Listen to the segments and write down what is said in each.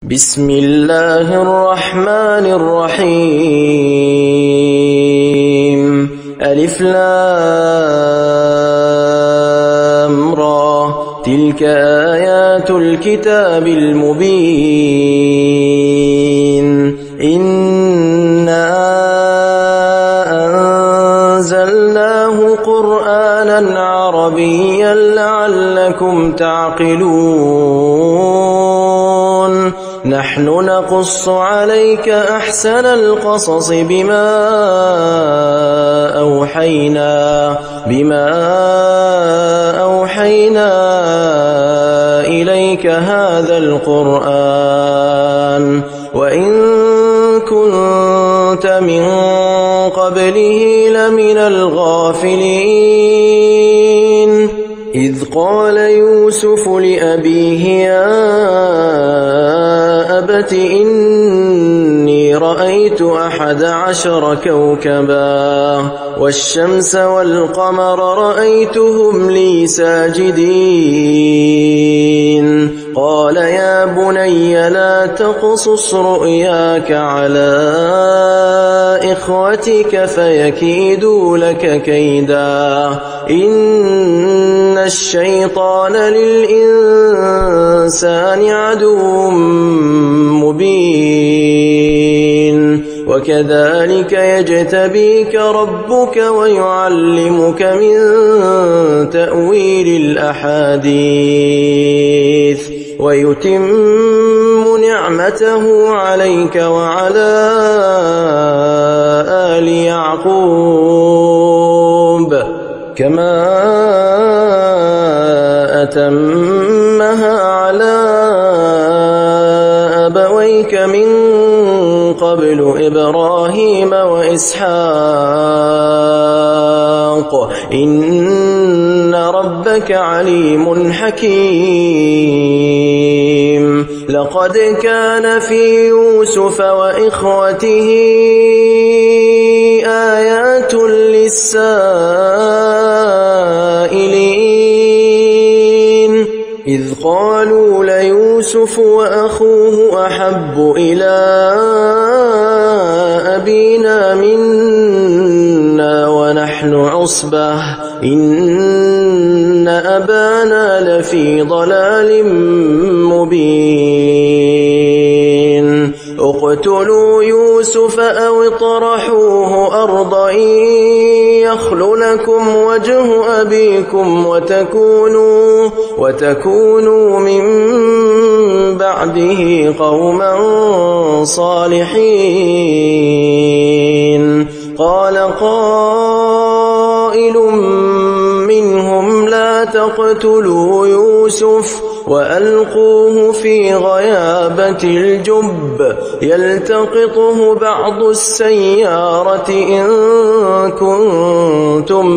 بسم الله الرحمن الرحيم ألف لام را تلك آيات الكتاب المبين إنا أنزلناه قرآنا عربيا لعلكم تعقلون نحن نقص عليك أحسن القصص بما أوحينا إليك هذا القرآن وإن كنت من قبله لمن الغافلين إذ قال يوسف لأبيه يا أبت إني رأيت 11 كوكبا والشمس والقمر رأيتهم لي ساجدين قال يا بني لا تقصص رؤياك على إخوتك فيكيدوا لك كيدا إن الشيطان للإنسان عدو مبين وكذلك يجتبيك ربك ويعلمك من تأويل الأحاديث ويتم نعمته عليك وعلى آل يعقوب كما أتمها على أبويك من قبل إبراهيم وإسحاق إن ربك عليم حكيم لقد كان في يوسف وإخوته آيات للسائلين إذ قالوا ليوسف وأخوه أحب إلى أبينا منا ونحن عصبة إن أبانا لفي ضلال مبين اقتلوا يوسف أو اطرحوه أرضا يخل لكم وجه أبيكم وتكونوا من بعده قوما صالحين قال قائل منهم لا تقتلوا يوسف وألقوه في غيابة الجب يلتقطه بعض السيارة إن كنتم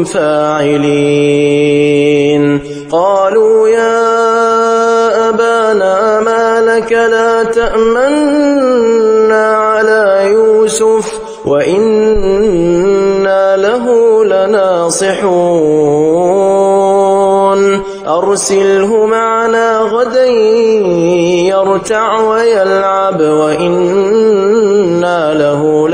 فاعلين قالوا يا أبانا ما لك لا تأمنا على يوسف وإنا له لناصحون أرسله معنا غدا يرتع ويلعب وإنا له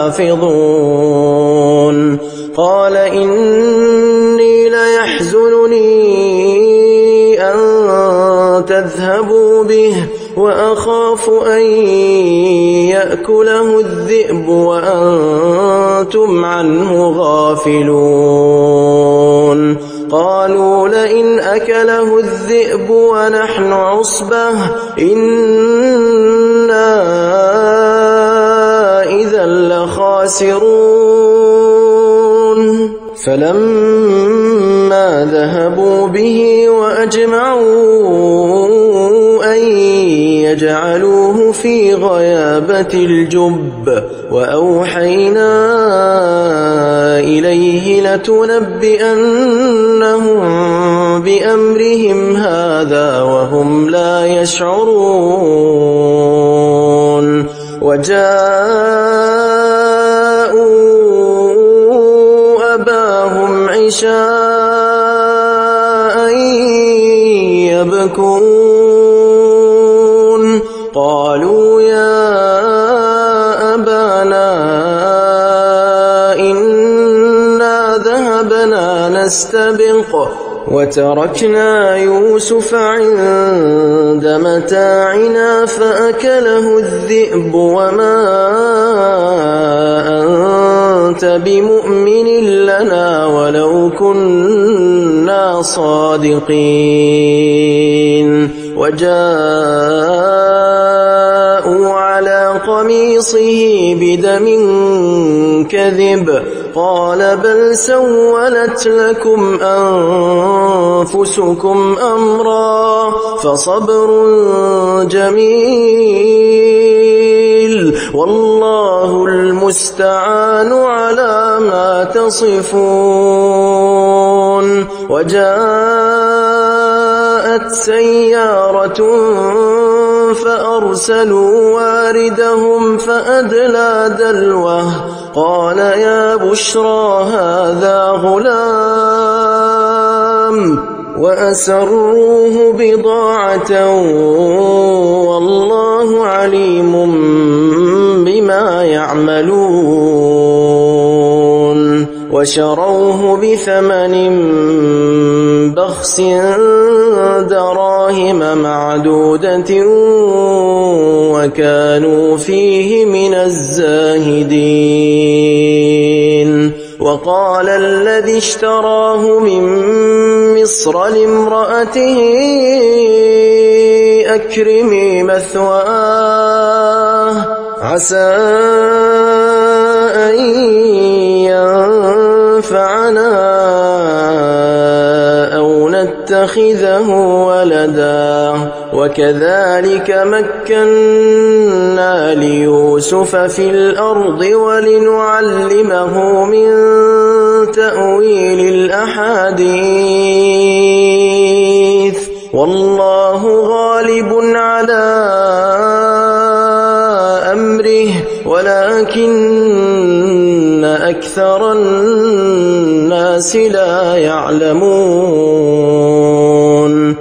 لحافظون قال إني ليحزنني أن تذهبوا به وأخاف أن يأكله الذئب وأنتم عنه غافلون قالوا لئن أكله الذئب ونحن عصبة إنا إذا لخاسرون فلما ذهبوا به وأجمعوا أن يجعلوه في غيابة الجب وأوحينا إليه لتنبئنهم بأمرهم هذا وهم لا يشعرون وجاءوا أباهم عشاء يبكون قال قالوا يا أبانا إنا ذهبنا نستبق وتركنا يوسف عند متاعنا فأكله الذئب وما أنت بمؤمن لنا ولو كنا صادقين وجاءوا على قميصه بدم كذب قال بل سولت لكم أنفسكم أمرا فصبر جميل والله المستعان على ما تصفون. وجاءت سيارة فأرسلوا واردهم فأدلى دلوه قال يا بشرى هذا غلام وأسروه بضاعة والله عليم بما يعملون. وشروه بثمن بخس دراهم معدودة وكانوا فيه من الزاهدين. وقال الذي اشتراه من مصر لامرأته أكرمي مثواه عسى أن ينفعنا أو نتخذه ولدا وكذلك مكنا ليوسف في الأرض ولنعلمه من تأويل الأحاديث والله غالب على أمره ولكن أكثر الناس لا يعلمون.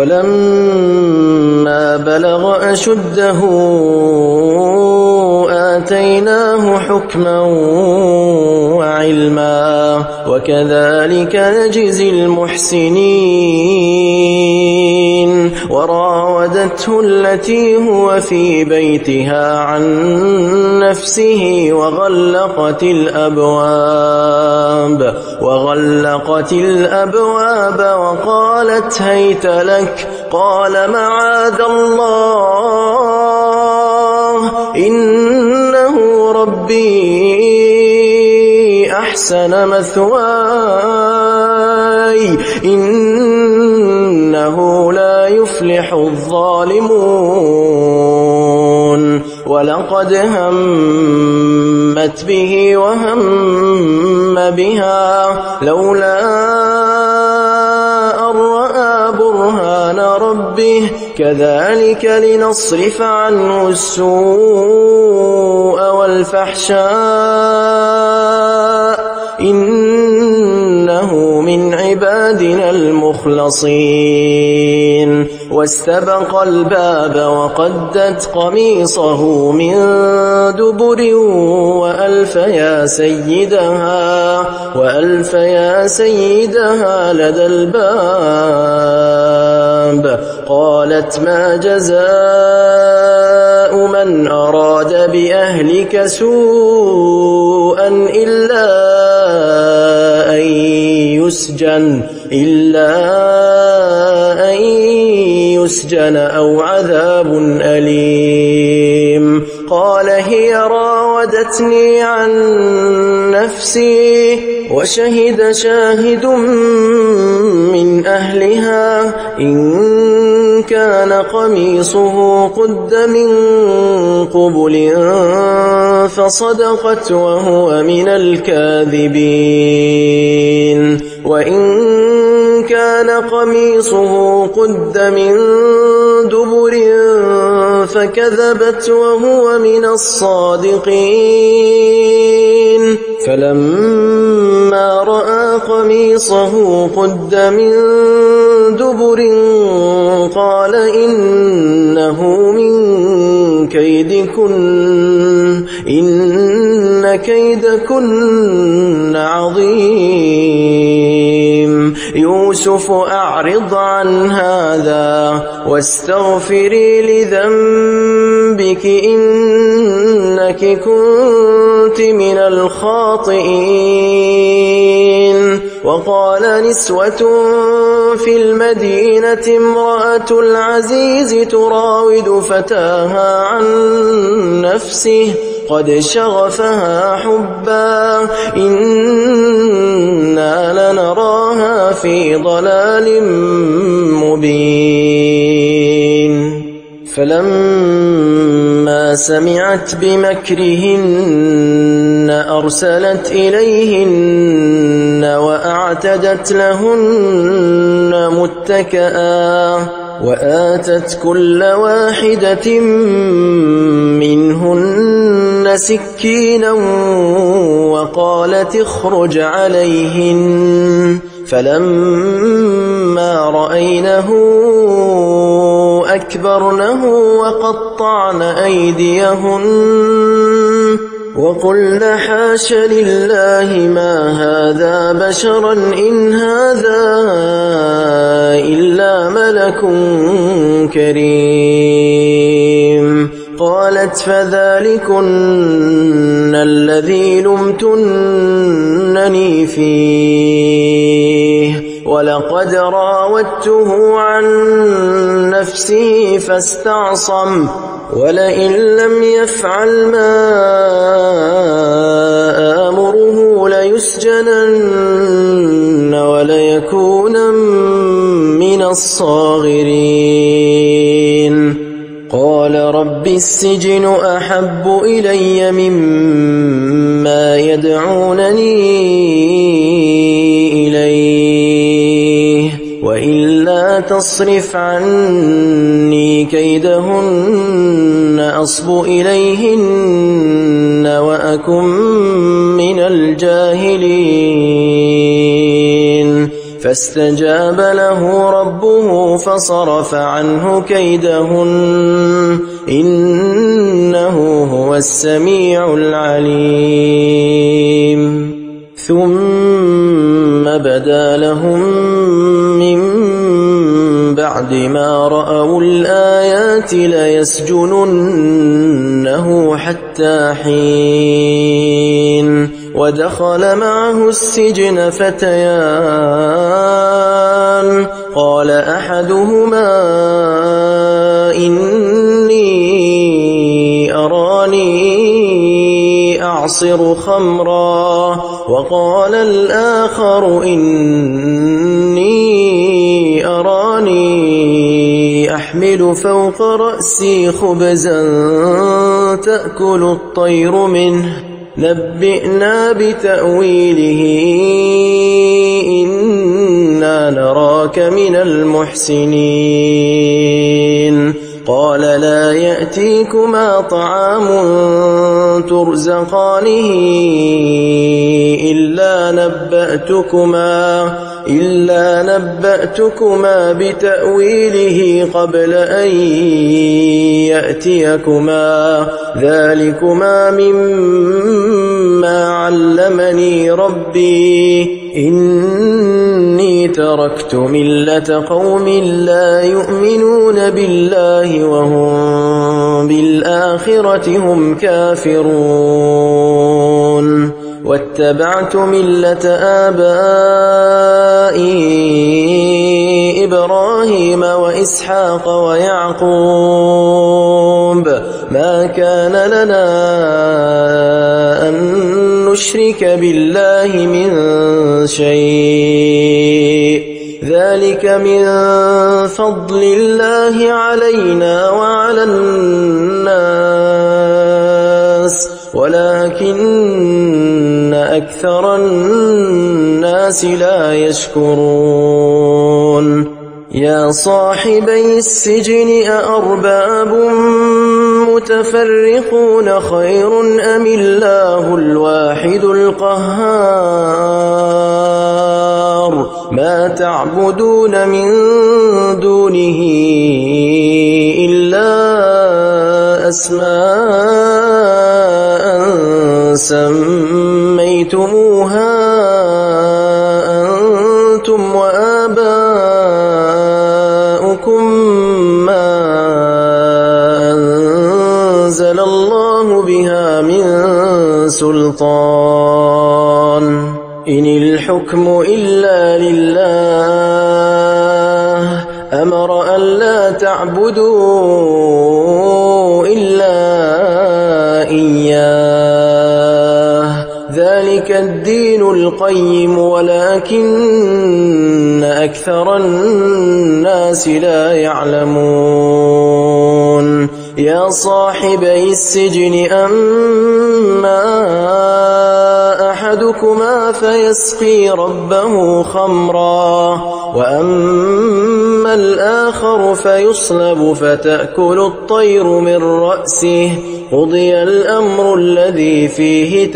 ولما بلغ أشده آتيناه حكما وعلما وكذلك نجزي المحسنين. وراودته التي هو في بيتها عن نفسه وغلقت الأبواب وقالت هيت لك قال معاذ الله إنه ربي أحسن مثواي إنه لا يفلح الظالمون. ولقد همت به وهم بها لولا أن رأى برهان ربه كذلك لنصرف عنه السوء والفحشاء إنه من عبادنا المخلصين. واستبق الباب وقدت قميصه من دبر وألف يا سيدها لدى الباب قالت ما جزاء من أراد بأهلك سوءا إلا أن يسجن أو عذاب أليم. قال هي راودتني عن نفسي وشهد شاهد من أهلها إن كان قميصه قد من قبل فصدقت وهو من الكاذبين وإن كان قميصه قد من دبر فكذبت وهو من الصادقين. فلما رأى قميصه قد من دبر قال إنه من كيدكن إن كيدكن عظيم. يوسف أعرض عن هذا واستغفري لذنبك إنك كنت من الخاطئين. وقال نسوة في المدينة امرأة العزيز تراود فتاها عن نفسه قد شغفها حبا إنا لنراها في ضلال مبين. فلما سمعت بمكرهن أرسلت إليهن وأعتدت لهن متكئا وآتت كل واحدة منهن سكينا وقالت اخرج عليهن. فلما رأينه أكبرنه وقطعن أيديهن وقلن حاش لله ما هذا بشرا إن هذا إلا ملك كريم. قالت فذلكن الذي لمتنني فيه ولقد راودته عن نفسه فاستعصم ولئن لم يفعل ما آمره ليسجنن وليكون من الصاغرين. قال رب السجن أحب إلي مما يدعونني إليه وإلا تصرف عني كيدهن أصب إليهن وأكن من الجاهلين. فاستجاب له ربه فصرف عنه كيدهن إنه هو السميع العليم. ثم بدا لهم من بعد ما رأوا الآيات ليسجننه حتى حين. ودخل معه السجن فتيان قال أحدهما إني أراني أعصر خمرا وقال الآخر إني أراني أحمل فوق رأسي خبزا تأكل الطير منه نبئنا بتأويله إنا نراك من المحسنين. قال لا يأتيكما طعام ترزقانه إلا نبأتكما بتأويله قبل أن يأتيكما ذلكما مما علمني ربي إني تركت ملة قوم لا يؤمنون بالله وهم بالآخرة هم كافرون واتبعت ملة آبائي إبراهيم وإسحاق ويعقوب ما كان لنا أن نشرك بالله من شيء ذلك من فضل الله علينا وعلى الناس ولكن أكثر الناس لا يشكرون. يا صاحبي السجن أأرباب المتفرقون خير أم الله الواحد القهار ما تعبدون من دونه إلا أسماء سميتموها أنتم وآباؤكم ما أنزل الله بها من سلطان إن الحكم إلا لله أمر أن لا تعبدوا إلا إياه ذلك الدين القيم ولكن أكثر الناس لا يعلمون يا صاحبي السجن أما أحدكما فيسقي ربه خمرا وأما الآخر فيصلب فتأكل الطير من رأسه قضي الأمر الذي فيه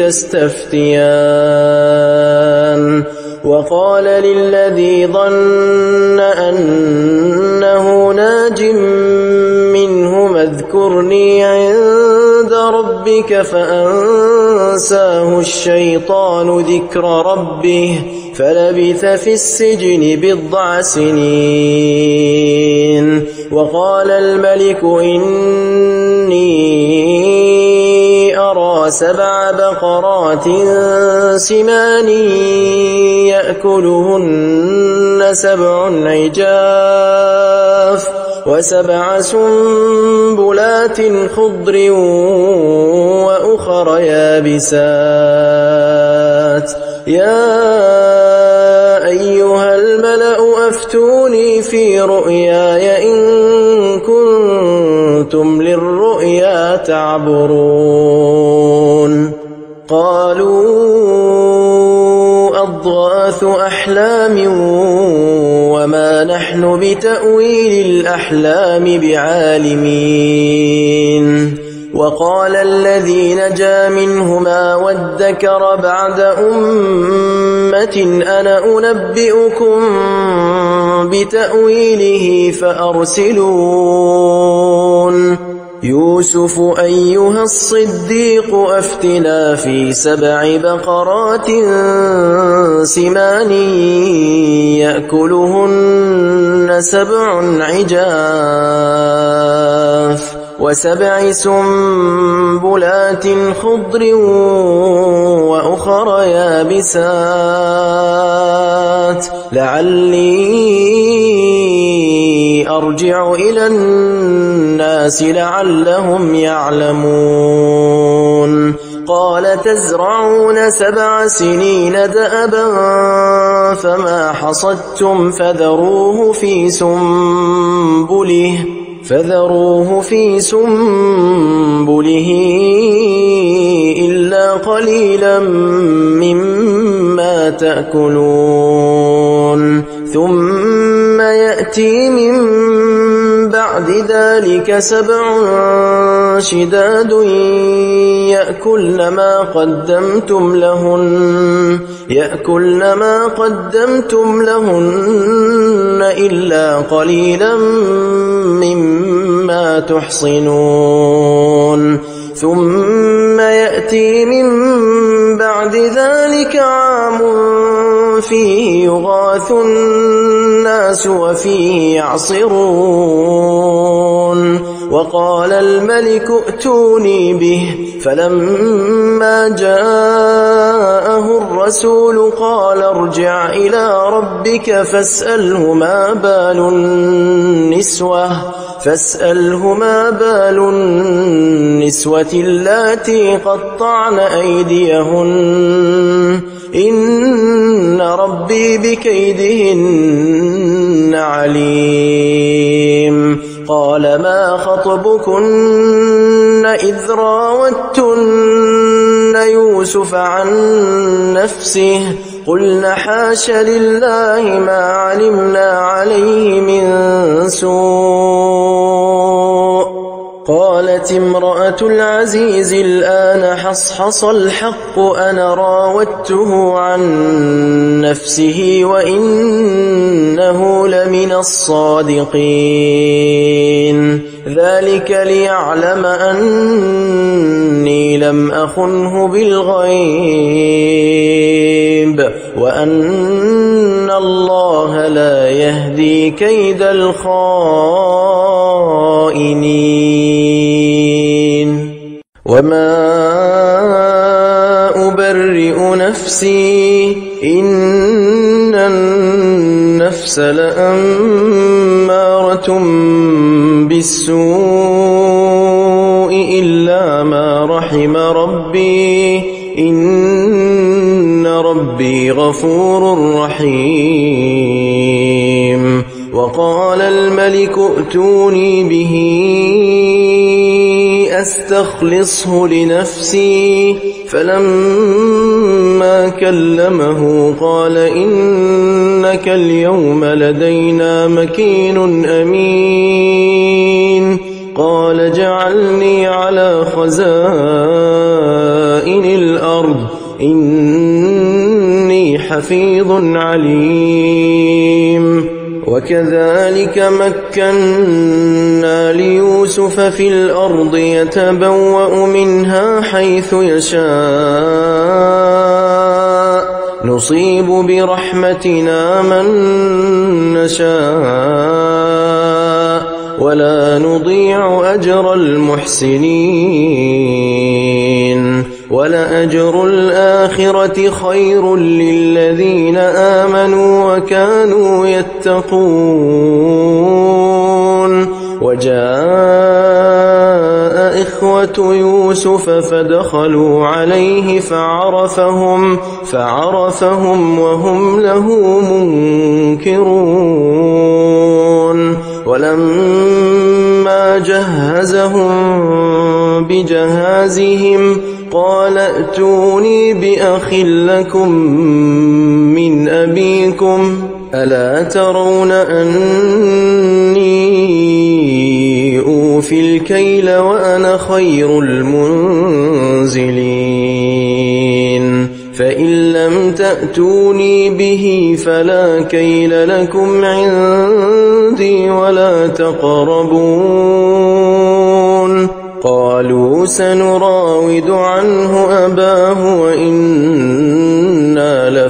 تستفتيان وقال للذي ظن أنه ناج منه اذكرني عند ربك فأنساه الشيطان ذكر ربه فلبث في السجن 9 سنين وقال الملك إني أرى 7 بقرات سمان يأكلهن 7 عجاف و7 سنبلات خضر وأخر يابسات يا أيها الملأ أفتوني في رؤياي إن كنتم للرؤيا تعبرون قالوا أضغاث أحلام وما نحن بتأويل الأحلام بعالمين وقال الذي نجا منهما وادكر بعد أمة أنا أنبئكم بتأويله فأرسلون يوسف أيها الصديق أفتنا في 7 بقرات سمان يأكلهن 7 عجاف و7 سنبلات خضر وأخر يابسات لعلي أرجع إلى الناس لعلهم يعلمون قال تزرعون 7 سنين دأبا فما حصدتم فذروه في سنبله إلا قليلا مما تأكلون ثم يأتي من بعد ذلك 7 شداد يأكلن ما قدمتم لهن إلا قليلا مما تحصنون ثم يأتي من بعد ذلك عام فيه يغاث الناس وفيه يعصرون وقال الملك ائتوني به فلما جاءه الرسول قال ارجع إلى ربك فاسأله ما بال النسوة اللاتي قطعن أيديهن إن ربي بكيدهن عليم قال ما خطبكن إذ راوتن يوسف عن نفسه قلنا حاش لله ما علمنا عليه من سوء قالت امرأة العزيز الآن حصحص الحق أنا راودته عن نفسه وإنه لمن الصادقين ذلك ليعلم أني لم أخنه بالغيب وأن الله لا يهدي كيد الخائنين وما أبرئ نفسي إن النفس لأمارة بالسوء إلا ما رحم ربي إن ربي غفور رحيم وقال الملك ائتوني به أستخلصه لنفسي فلما كلمه قال إنك اليوم لدينا مكين أمين قال جعلني على خزائن الأرض إني حفيظ عليم وكذلك مكنا ليوسف في الأرض يتبوأ منها حيث يشاء نصيب برحمتنا من نشاء ولا نضيع أجر المحسنين ولأجر الآخرة خير للذين آمنوا وكانوا يتقون وجاء إخوة يوسف فدخلوا عليه فعرفهم وهم له منكرون ولما جهزهم بجهازهم قال ائتوني بأخ لكم من أبيكم ألا ترون أني أوفي الكيل وأنا خير المنزلين فإن لم تأتوني به فلا كيل لكم عندي ولا تقربون قالوا سنراود عنه أباه وإنا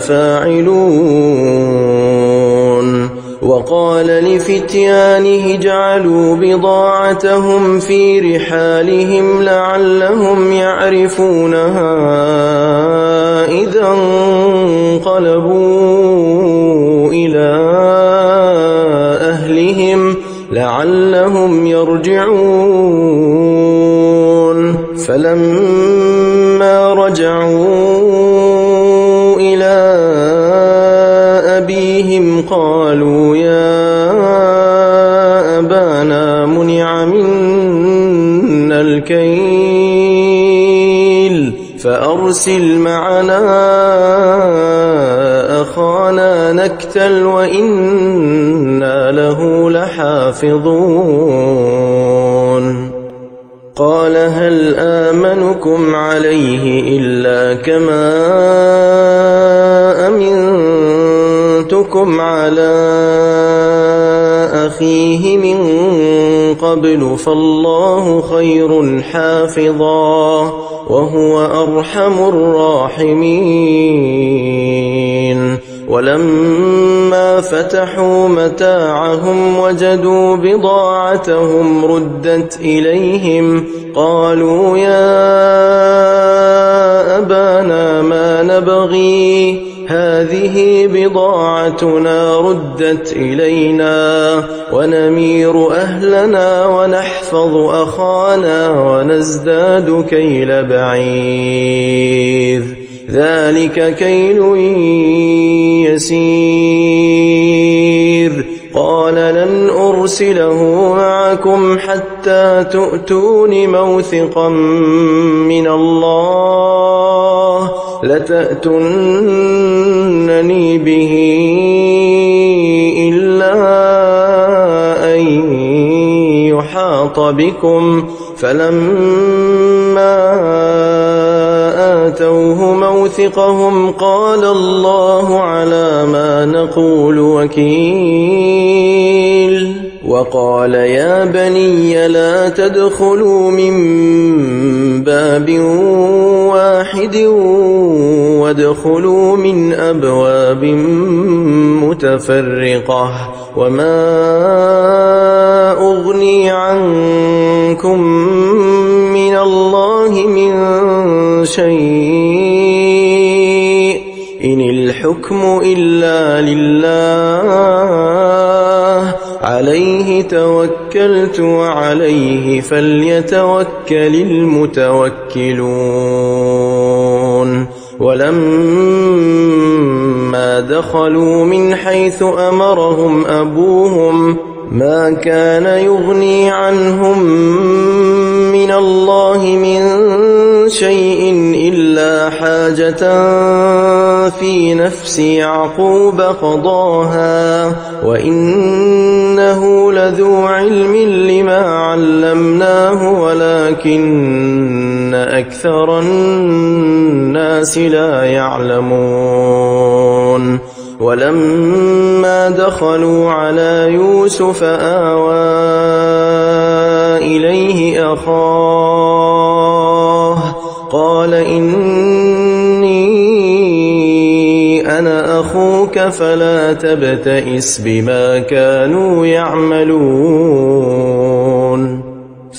لفاعلون وقال لفتيانه اجعلوا بضاعتهم في رحالهم لعلهم يعرفونها إذا انقلبوا إلى أهلهم لعلهم يرجعون فلما رجعوا إلى أبيهم قالوا يا أبانا منع منا الكيل فأرسل معنا أخانا نكتل وإنا له لحافظون قال هل آمنكم عليه إلا كما أمنتكم على أخيه من قبل فالله خير حافظا وهو أرحم الراحمين ولما فتحوا متاعهم وجدوا بضاعتهم ردت إليهم قالوا يا أبانا ما نبغي هذه بضاعتنا ردت إلينا ونمير أهلنا ونحفظ أخانا ونزداد كيل بعير ذلك كيل يسير قال لن أرسله معكم حتى تؤتون موثقا من الله لتأتونني به إلا أن يحاط بكم فلما آتوه موثقهم قال الله على ما نقول وكيل وقال يا بني لا تدخلوا من باب واحد وادخلوا من أبواب متفرقة وما أغني عنكم من الله من شيء إن الحكم إلا لله عليه توكلت وعليه فليتوكل المتوكلون ولما دخلوا من حيث أمرهم أبوهم ما كان يغني عنهم من الله من شيء إلا حاجة في نفس يعقوب قضاها وإنه لذو علم لما علمناه ولكن أكثر الناس لا يعلمون ولما دخلوا على يوسف آوى إليه أخاه قال إني أنا أخوك فلا تبتئس بما كانوا يعملون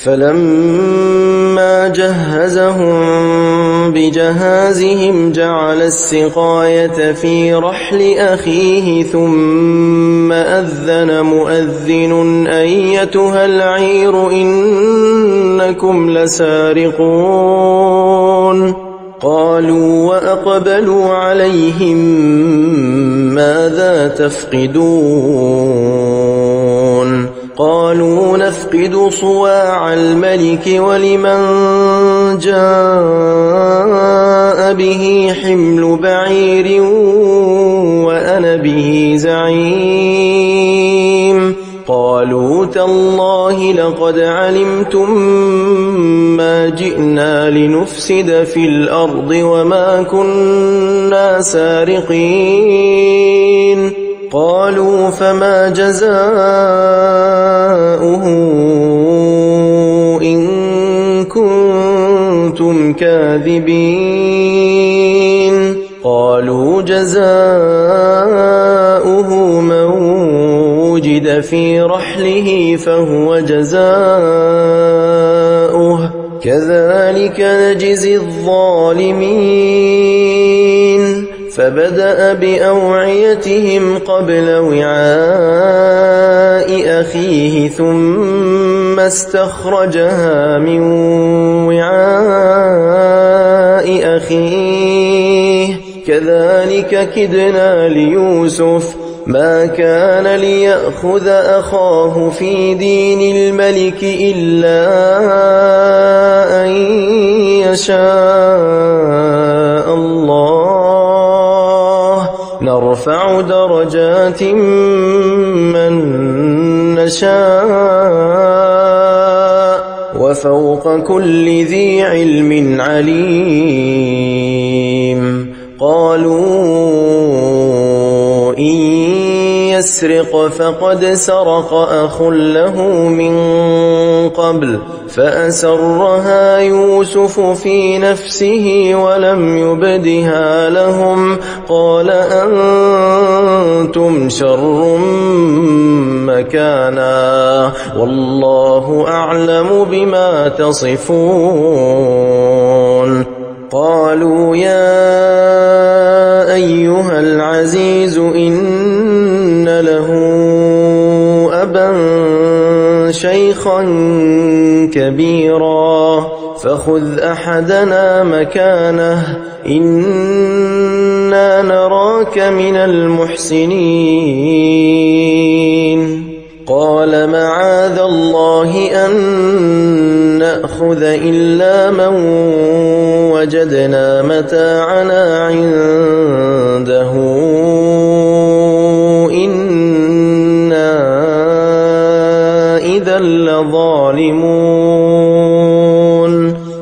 فلما جهزهم بجهازهم جعل السقاية في رحل أخيه ثم أذن مؤذن أيتها العير إنكم لسارقون قالوا وأقبلوا عليهم ماذا تفقدون قالوا نفقد صواع الملك ولمن جاء به حمل بعير وأنا به زعيم قالوا تالله لقد علمتم ما جئنا لنفسد في الأرض وما كنا سارقين قالوا فما جزاؤه إن كنتم كاذبين قالوا جزاؤه من وجد في رحله فهو جزاؤه كذلك نجزي الظالمين فبدأ بأوعيتهم قبل وعاء أخيه ثم استخرجها من وعاء أخيه كذلك كدنا ليوسف ما كان ليأخذ أخاه في دين الملك إلا أن يشاء الله نرفع درجات من نشاء وفوق كل ذي علم عليم قالوا إن يسرق فقد سرق أخ له من قبل فأسرها يوسف في نفسه ولم يبدها لهم قال أنتم شر مكانا والله أعلم بما تصفون قالوا يا أيها العزيز إن له أبا شيخا كبيرا فخذ أحدنا مكانه إنا نراك من المحسنين قال معاذ الله أن نأخذ إلا من وجدنا متاعنا عنده إنا إذا لظالمون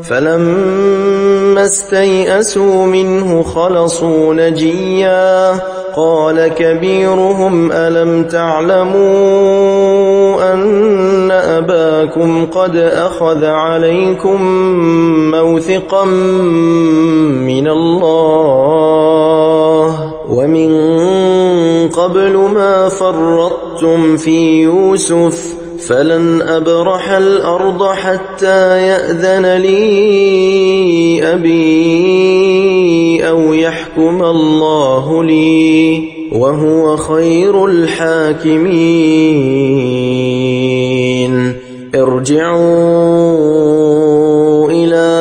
فلما استيئسوا منه خلصوا نجيا قال كبيرهم ألم تعلموا أن أباكم قد أخذ عليكم موثقا من الله ومن قبل ما فرطتم في يوسف فلن أبرح الأرض حتى يأذن لي أبي أو يحكم الله لي وهو خير الحاكمين ارجعوا إلى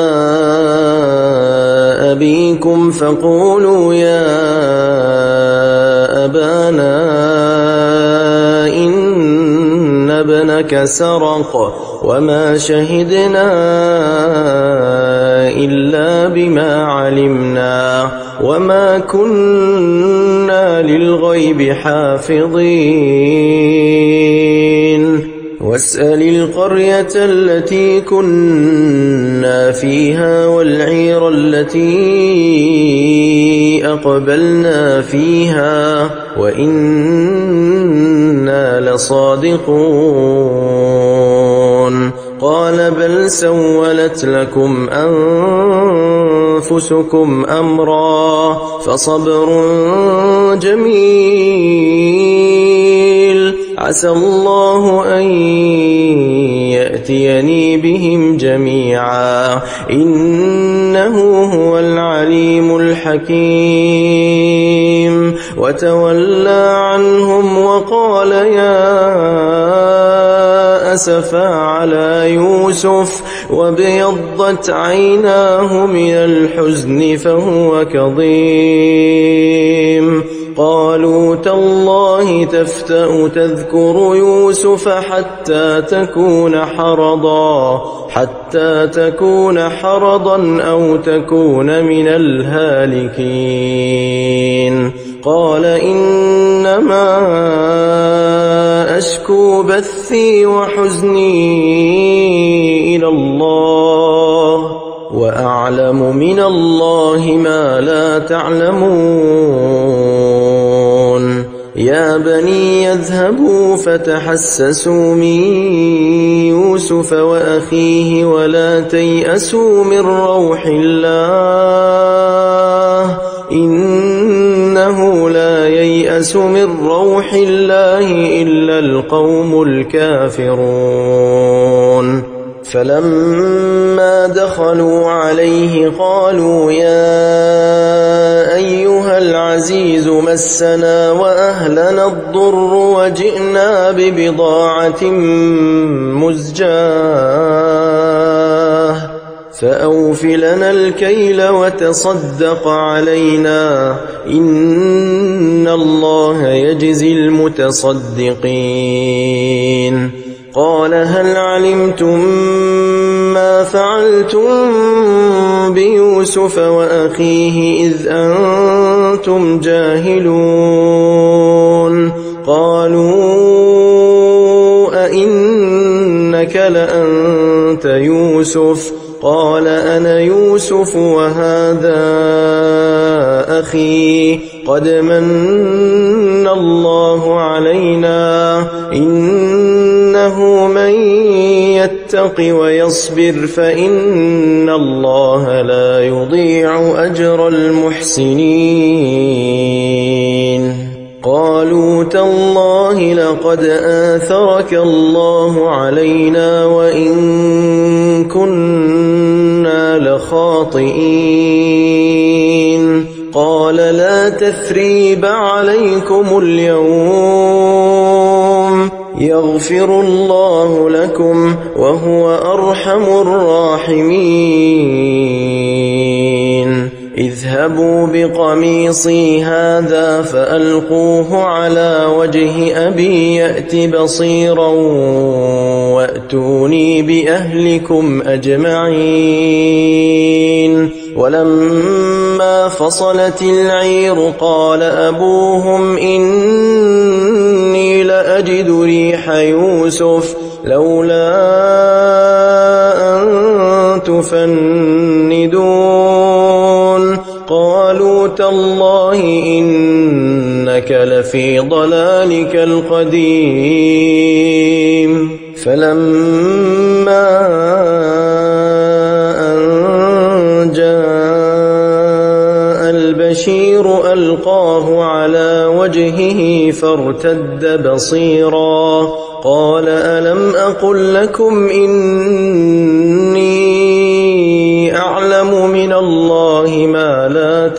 أبيكم فقولوا يا أبانا إن ابنك سرق وما شهدنا إلا بما علمنا وما كنا للغيب حافظين واسأل القرية التي كنا فيها والعير التي أقبلنا فيها وإنا لصادقون قال بل سولت لكم أنفسكم أمرا فصبر جميل عسى الله أن يأتيني بهم جميعا إنه هو العليم الحكيم وتولى عنهم وقال يا أسفا على يوسف وابيضت عيناه من الحزن فهو كظيم قالوا تالله تفتأ تذكر يوسف حتى تكون حرضا أو تكون من الهالكين قال إنما أشكو بثي وحزني إلى الله وأعلم من الله ما لا تعلمون يا بني يذهبوا فتحسسوا من يوسف وأخيه ولا تيأسوا من روح الله إنه لا ييأس من روح الله إلا القوم الكافرون فلما دخلوا عليه قالوا يا أيها العزيز مسنا وأهلنا الضر وجئنا ببضاعة مزجاة فأوف لنا الكيل وتصدق علينا إن الله يجزي المتصدقين قال هل علمتم ما فعلتم بيوسف وأخيه إذ أنتم جاهلون قالوا أئنك لأنت يوسف قال أنا يوسف وهذا أخي قد من الله علينا إنه من يتق ويصبر فإن الله لا يضيع أجر المحسنين قالوا تالله لقد آثرك الله علينا وإن كنا لخاطئين قال لا تثريب عليكم اليوم يغفر الله لكم وهو أرحم الراحمين اذهبوا بقميصي هذا فألقوه على وجه أبي يأت بصيرا وأتوني بأهلكم أجمعين ولما فصلت العير قال أبوهم إني لأجد ريح يوسف لولا أن يفندون قالوا تالله إنك لفي ضلالك القديم فلما أن جاء البشير ألقاه على وجهه فارتد بصيرا قال ألم أقل لكم إني أعلم من الله ما لا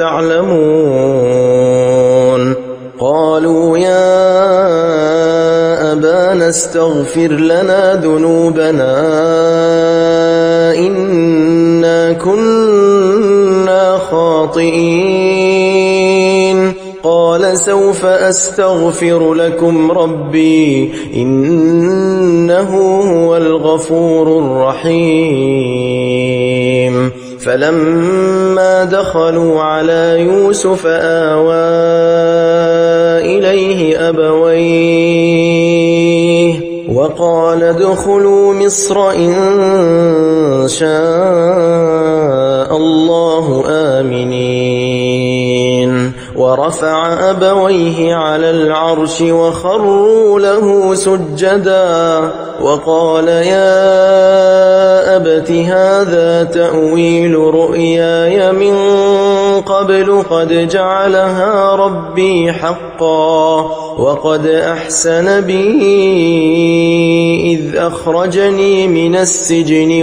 تعلمون قالوا يا أبانا استغفر لنا ذنوبنا إنا كنا خاطئين قال سوف أستغفر لكم ربي إنه هو الغفور الرحيم فلما دخلوا على يوسف آوى إليه أبويه وقال ادخلوا مصر إن شاء الله آمنين ورفع أبويه على العرش وخروا له سجدا وقال يا أبت هذا تأويل رؤياي من قبل قد جعلها ربي حقا وقد أحسن بي إذ أخرجني من السجن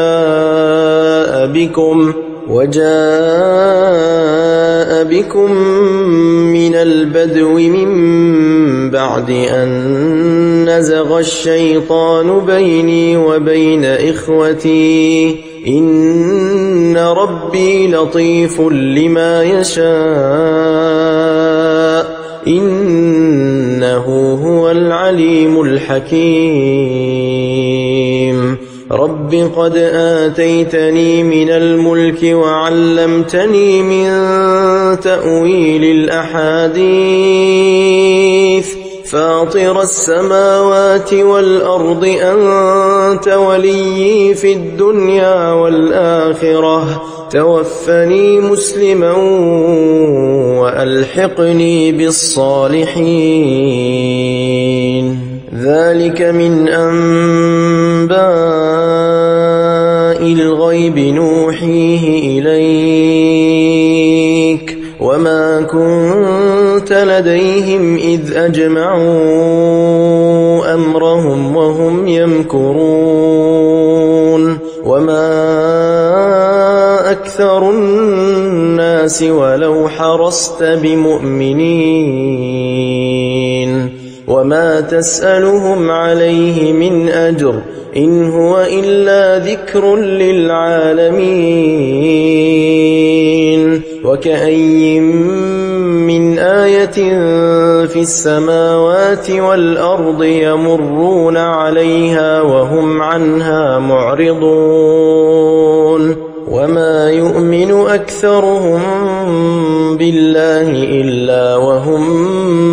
وجاء بكم من البدو من بعد أن نزغ الشيطان بيني وبين إخوتي إن ربي لطيف لما يشاء إنه هو العليم الحكيم رب قد آتيتني من الملك وعلمتني من تأويل الأحاديث فاطر السماوات والأرض أنت وليي في الدنيا والآخرة توفني مسلما وألحقني بالصالحين ذلك من أنباء الغيب نوحيه إليك وما كنت لديهم إذ أجمعوا أمرهم وهم يمكرون وما أكثر الناس ولو حرصت بمؤمنين وما تسألهم عليه من أجر إن هو إلا ذكر للعالمين وكأي من آية في السماوات والأرض يمرون عليها وهم عنها معرضون وما يؤمن أكثرهم بالله إلا وهم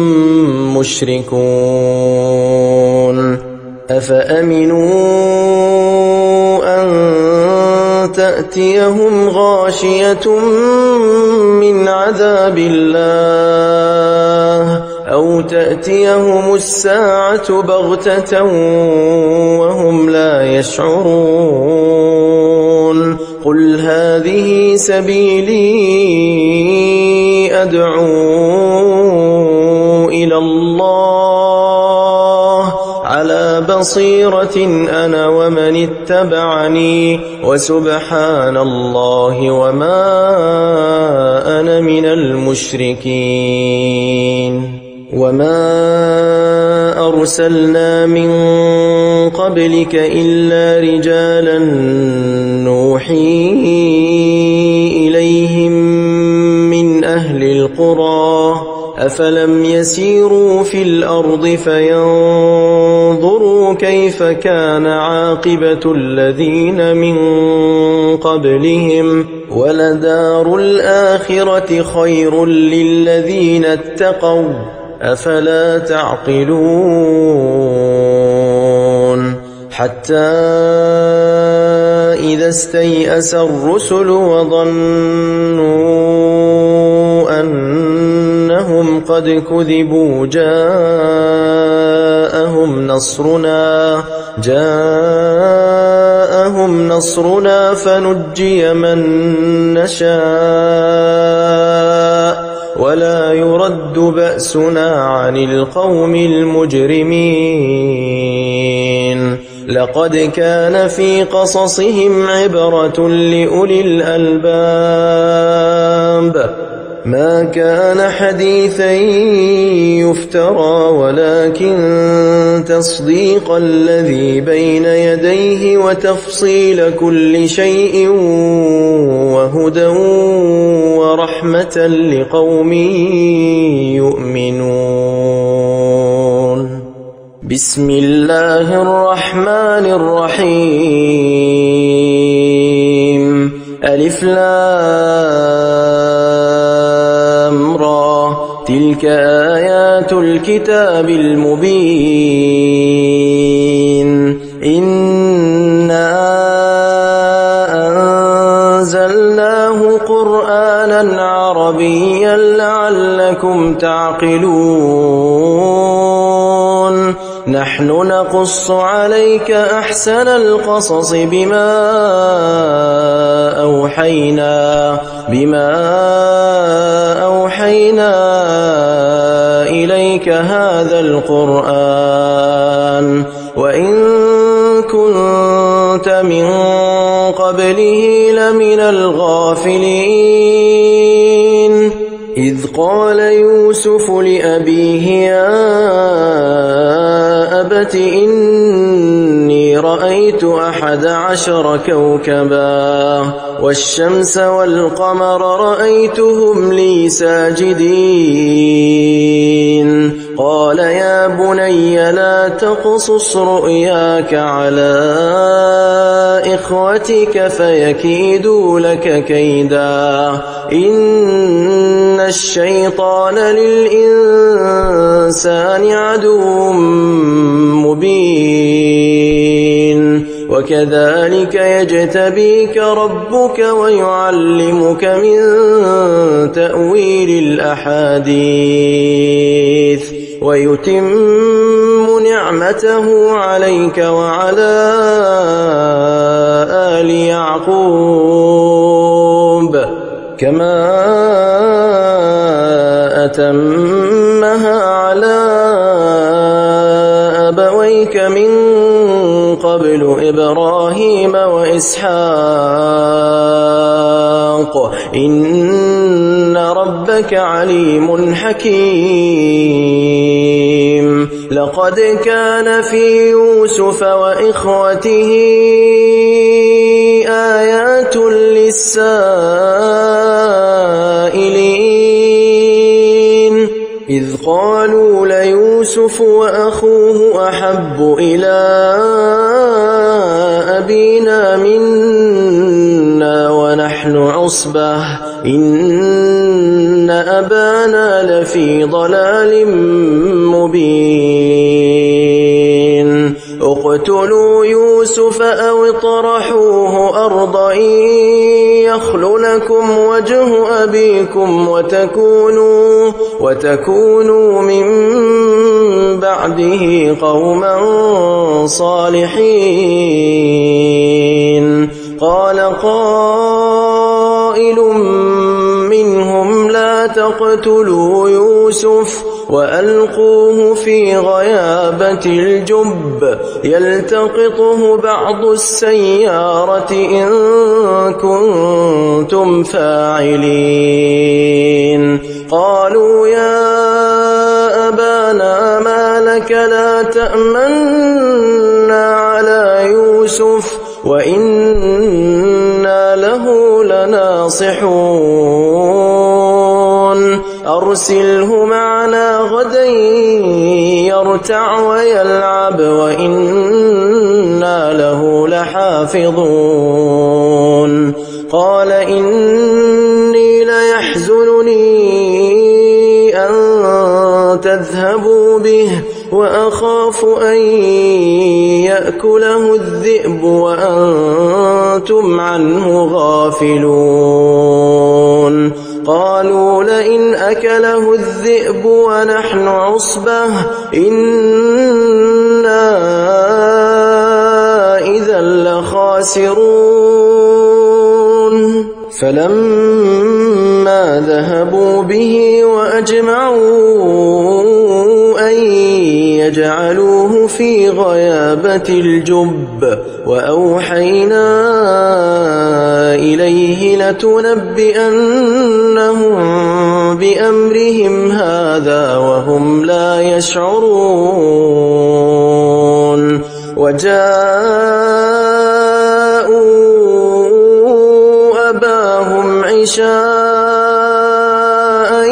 مشركون أفأمنوا أن تأتيهم غاشية من عذاب الله أو تأتيهم الساعة بغتة وهم لا يشعرون قل هذه سبيلي أدعو إلى الله على بصيرة أنا ومن اتبعني وسبحان الله وما أنا من المشركين وما أرسلنا من قبلك إلا رجالا نوحي إليهم من أهل القرى أفلم يسيروا في الأرض فينظروا كيف كان عاقبة الذين من قبلهم ولدار الآخرة خير للذين اتقوا أفلا تعقلون حتى إذا استيأس الرسل وظنوا أنهم قد كذبوا جاءهم نصرنا فنجي من نشاء ولا يرد بأسنا عن القوم المجرمين لقد كان في قصصهم عبرة لأولي الألباب ما كان حديثا يفترى ولكن تصديق الذي بين يديه وتفصيل كل شيء وهدى ورحمة لقوم يؤمنون بسم الله الرحمن الرحيم ألف لام را تلك آيات الكتاب المبين إنا أنزلناه قرآنا عربيا لعلكم تعقلون نحن نقص عليك أحسن القصص بما أوحينا إليك هذا القرآن وإن كنت من قبله لمن الغافلين إذ قال يوسف لأبيه يا أبت إني رأيت 11 كوكبا والشمس والقمر رأيتهم لي ساجدين قال يا بني لا تقصص رؤياك على إخوتك فيكيدوا لك كيدا إن الشيطان للإنسان عدو مبين وكذلك يجتبيك ربك ويعلمك من تأويل الأحاديث ويتم نعمته عليك وعلى آل يعقوب كما أتمها على أبويك من قبل إبراهيم وإسحاق إن ربك عليم حكيم لقد كان في يوسف وإخوته آيات للسائلين إذ قالوا ليوسف وأخوه أحب إلى أبينا منا ونحن عصبة إن أبانا لفي ضلال مبين اقتلوا يوسف أو اطرحوه أرضا يخل لكم وجه أبيكم وتكونوا من بعده قوما صالحين قال قائل منهم لا تقتلوا يوسف وألقوه في غيابة الجب يلتقطه بعض السيارة إن كنتم فاعلين قالوا يا أبانا ما لك لا تأمنا على يوسف وإنا له لناصحون أرسله معنا غدا يرتع ويلعب وإنا له لحافظون قال إني ليحزنني أن تذهبوا به وأخاف أن يأكله الذئب وأنتم عنه غافلون قالوا لئن أكله الذئب ونحن عصبة إنا إذا لخاسرون فلما ذهبوا به وأجمعوا أن يجعلوه في غيابة الجب وأوحينا إليه لتنبئنهم بأمرهم هذا وهم لا يشعرون وجاءوا أباهم عشاء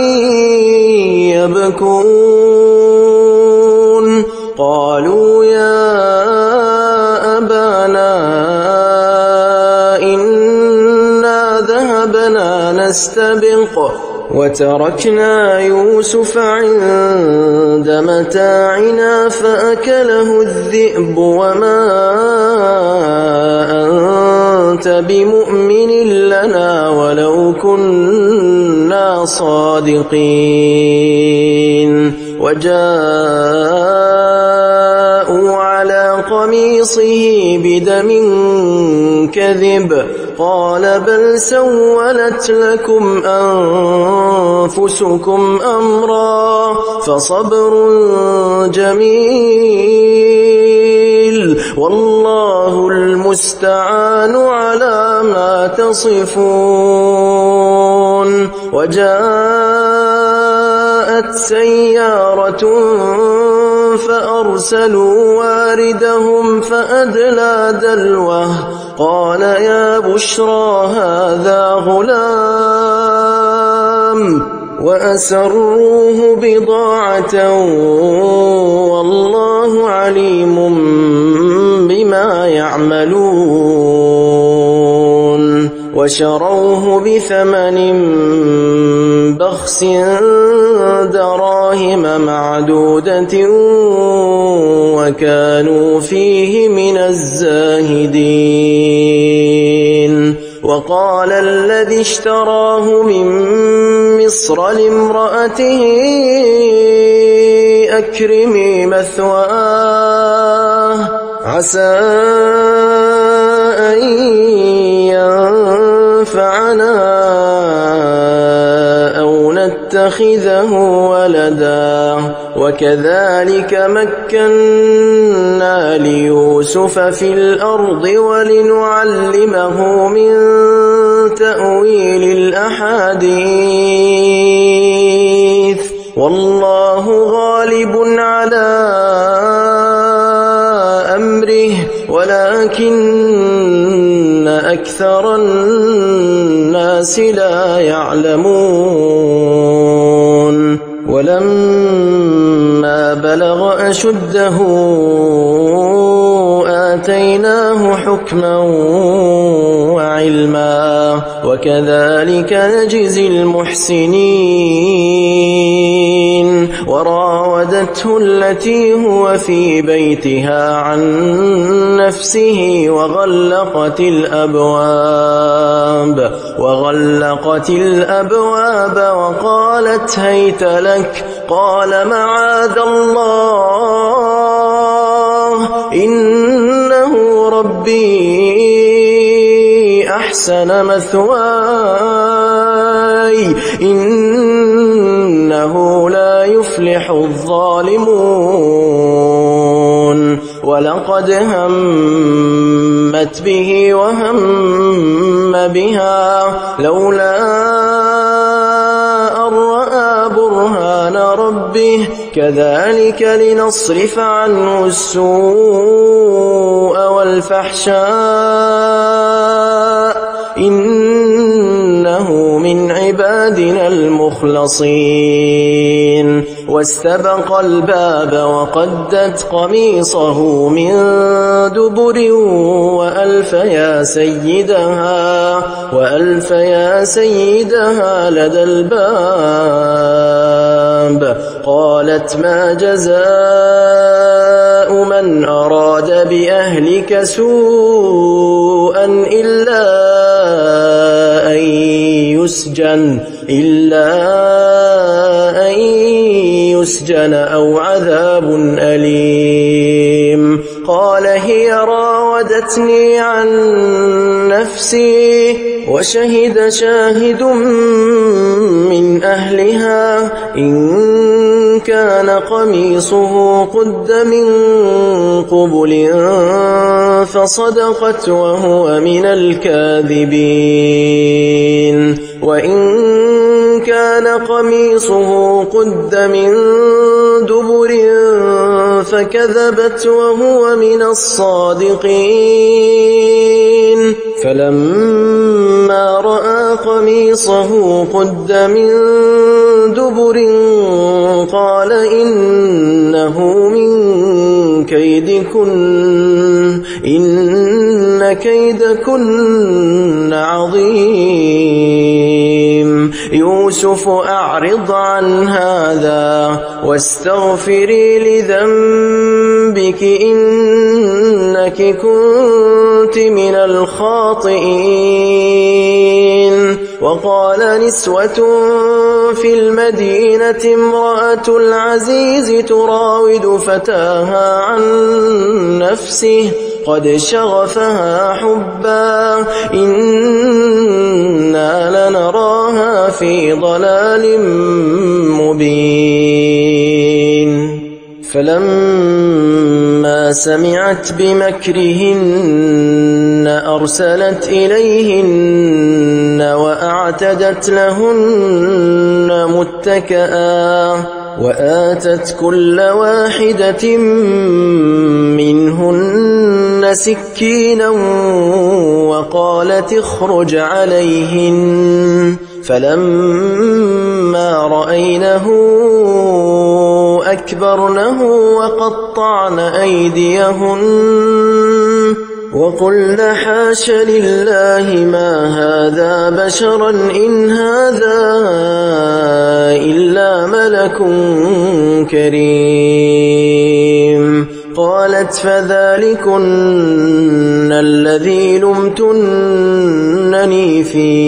يبكون قالوا يا أبانا إنا ذهبنا نستبق وتركنا يوسف عند متاعنا فأكله الذئب وما أنت بمؤمن لنا ولو كنا صادقين وجاءوا على قميصه بدم كذب قال بل سولت لكم أنفسكم أمرا فصبر جميل والله المستعان على ما تصفون وجاءت سيارة فأرسلوا واردهم فأدلى دلوه قال يا بشرى هذا غلام وأسروه بضاعة والله عليم بما يعملون وشروه بثمن بخس دراهم معدودة وكانوا فيه من الزاهدين وقال الذي اشتراه من مصر لامرأته أكرمي مثواه عسى أن ينفعنا أو نتخذه ولدا وكذلك مكنا ليوسف في الأرض ولنعلمه من تأويل الأحاديث والله غالب على أمره ولكن أكثر الناس لا يعلمون ولما بلغ أشده آتيناه حكما وعلما وكذلك نجزي المحسنين وراودته التي هو في بيتها عن نفسه وغلقت الأبواب وقالت هيت لك قال معاذ الله إنه ربي أحسن مثواي إنه لا يفلح الظالمون ولقد همت به وهم بها لولا أن رأى برهان ربه كذلك لنصرف عنه السوء والفحشاء إنه من عبادنا المخلصين واستبق الباب وقدت قميصه من دبر وألف يا سيدها لدى الباب. قالت ما جزاء من أراد بأهلك سوءا إلا أن يسجن أو عذاب أليم. قال هي راودتني عن نفسي وشهد شاهد من أهلها إن كان قميصه قد من قبل فصدقت وهو من الكاذبين وإن كان قميصه قد من دبر فكذبت وهو من الصادقين. فلما رأى قميصه قد من دبر قال إنه من كيدكن إن كيدكن عظيم. يوسف أعرض عن هذا واستغفري لذنبك إنك كنت من الخاطئين. وقال نسوة في المدينة امرأة العزيز تراود فتاها عن نفسه قد شغفها حبا إنا لنراها في ضلال مبين. فلما سمعت بمكرهن أرسلت إليهن وأعتدت لهن متكئا وآتت كل واحدة منهن سكينا وقالت اخرج عليهن. فلما رأينه أكبرنه وقطعن أيديهن وقلن حاش لله ما هذا بشرا إن هذا إلا ملك كريم. قالت فذلكن الذي لمتنني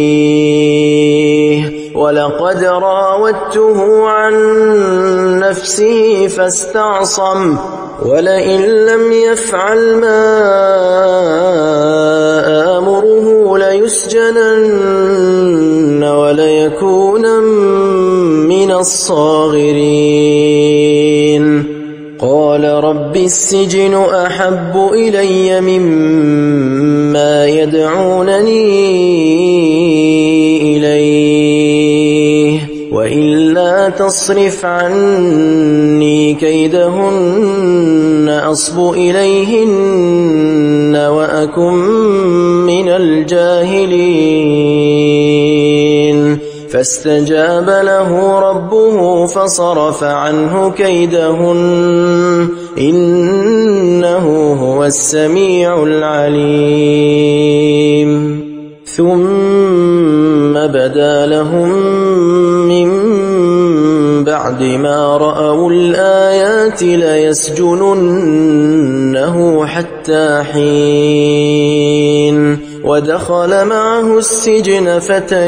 فيه ولقد راودته عن نفسه فاستعصم ولئن لم يفعل ما آمره ليسجنن وليكون من الصاغرين. قال رب السجن أحب إلي مما يدعونني إليه وإلا تصرف عني كيدهن أصب إليهن وأكن من الجاهلين. فاستجاب له ربه فصرف عنه كيدهن إنه هو السميع العليم. ثم بدا لهم من بعد ما رأوا الآيات ليسجننه حتى حين. ودخل معه السجن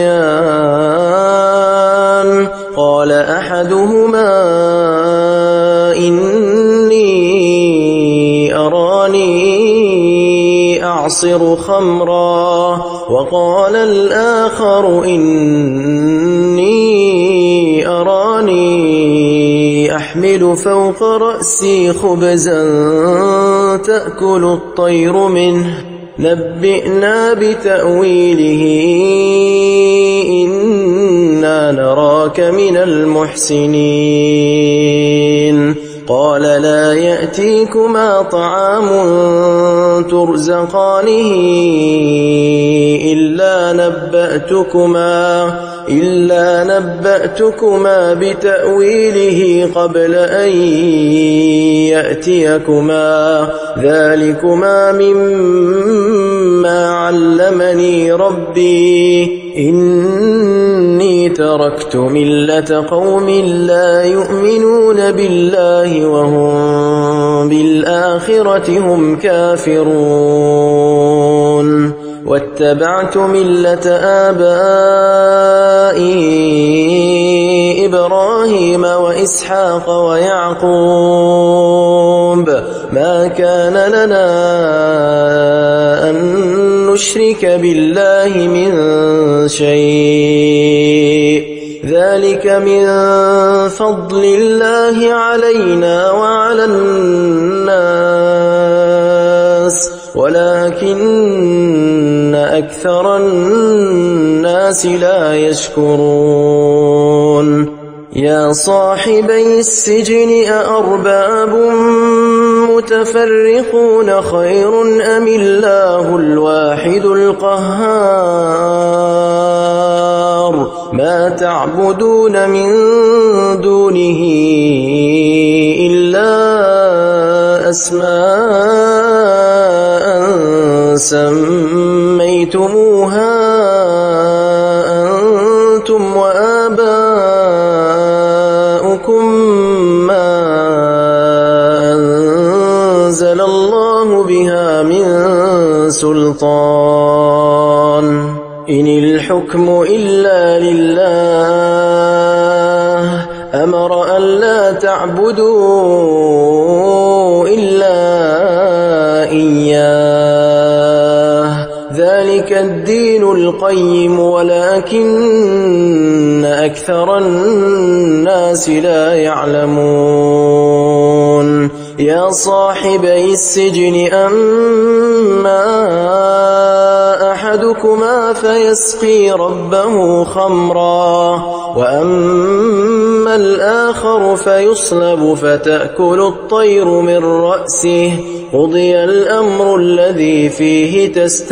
فتيان قال أحدهما إني أراني أعصر خمرا وقال الآخر إني أراني أحمل فوق رأسي خبزا تأكل الطير منه نبئنا بتأويله إنا نراك من المحسنين. قال لا يأتيكما طعام ترزقانه إلا إلا نبأتكما بتأويله قبل أن يأتيكما ذلكما مما علمني ربي إني تركت ملة قوم لا يؤمنون بالله وهم بالآخرة هم كافرون واتبعت ملة آبائي إبراهيم وإسحاق ويعقوب ما كان لنا أن نشرك بالله من شيء ذلك من فضل الله علينا وعلى الناس ولكن أكثر الناس لا يشكرون يا صاحبي السجن أأرباب متفرقون خير أم الله الواحد القهار ما تعبدون من دونه إلا أسماء سميتموها أنتم وآباؤكم ما أنزل الله بها من سلطان إن الحكم إلا لله أمر أن لا تعبدوا إلا إياه ذلك الدين القيم ولكن أكثر الناس لا يعلمون يا صاحبي السجن أما أحدكما فيسقي ربه خمرا وأما الآخر فيصلب فتأكل الطير من رأسه قضي الأمر الذي فيه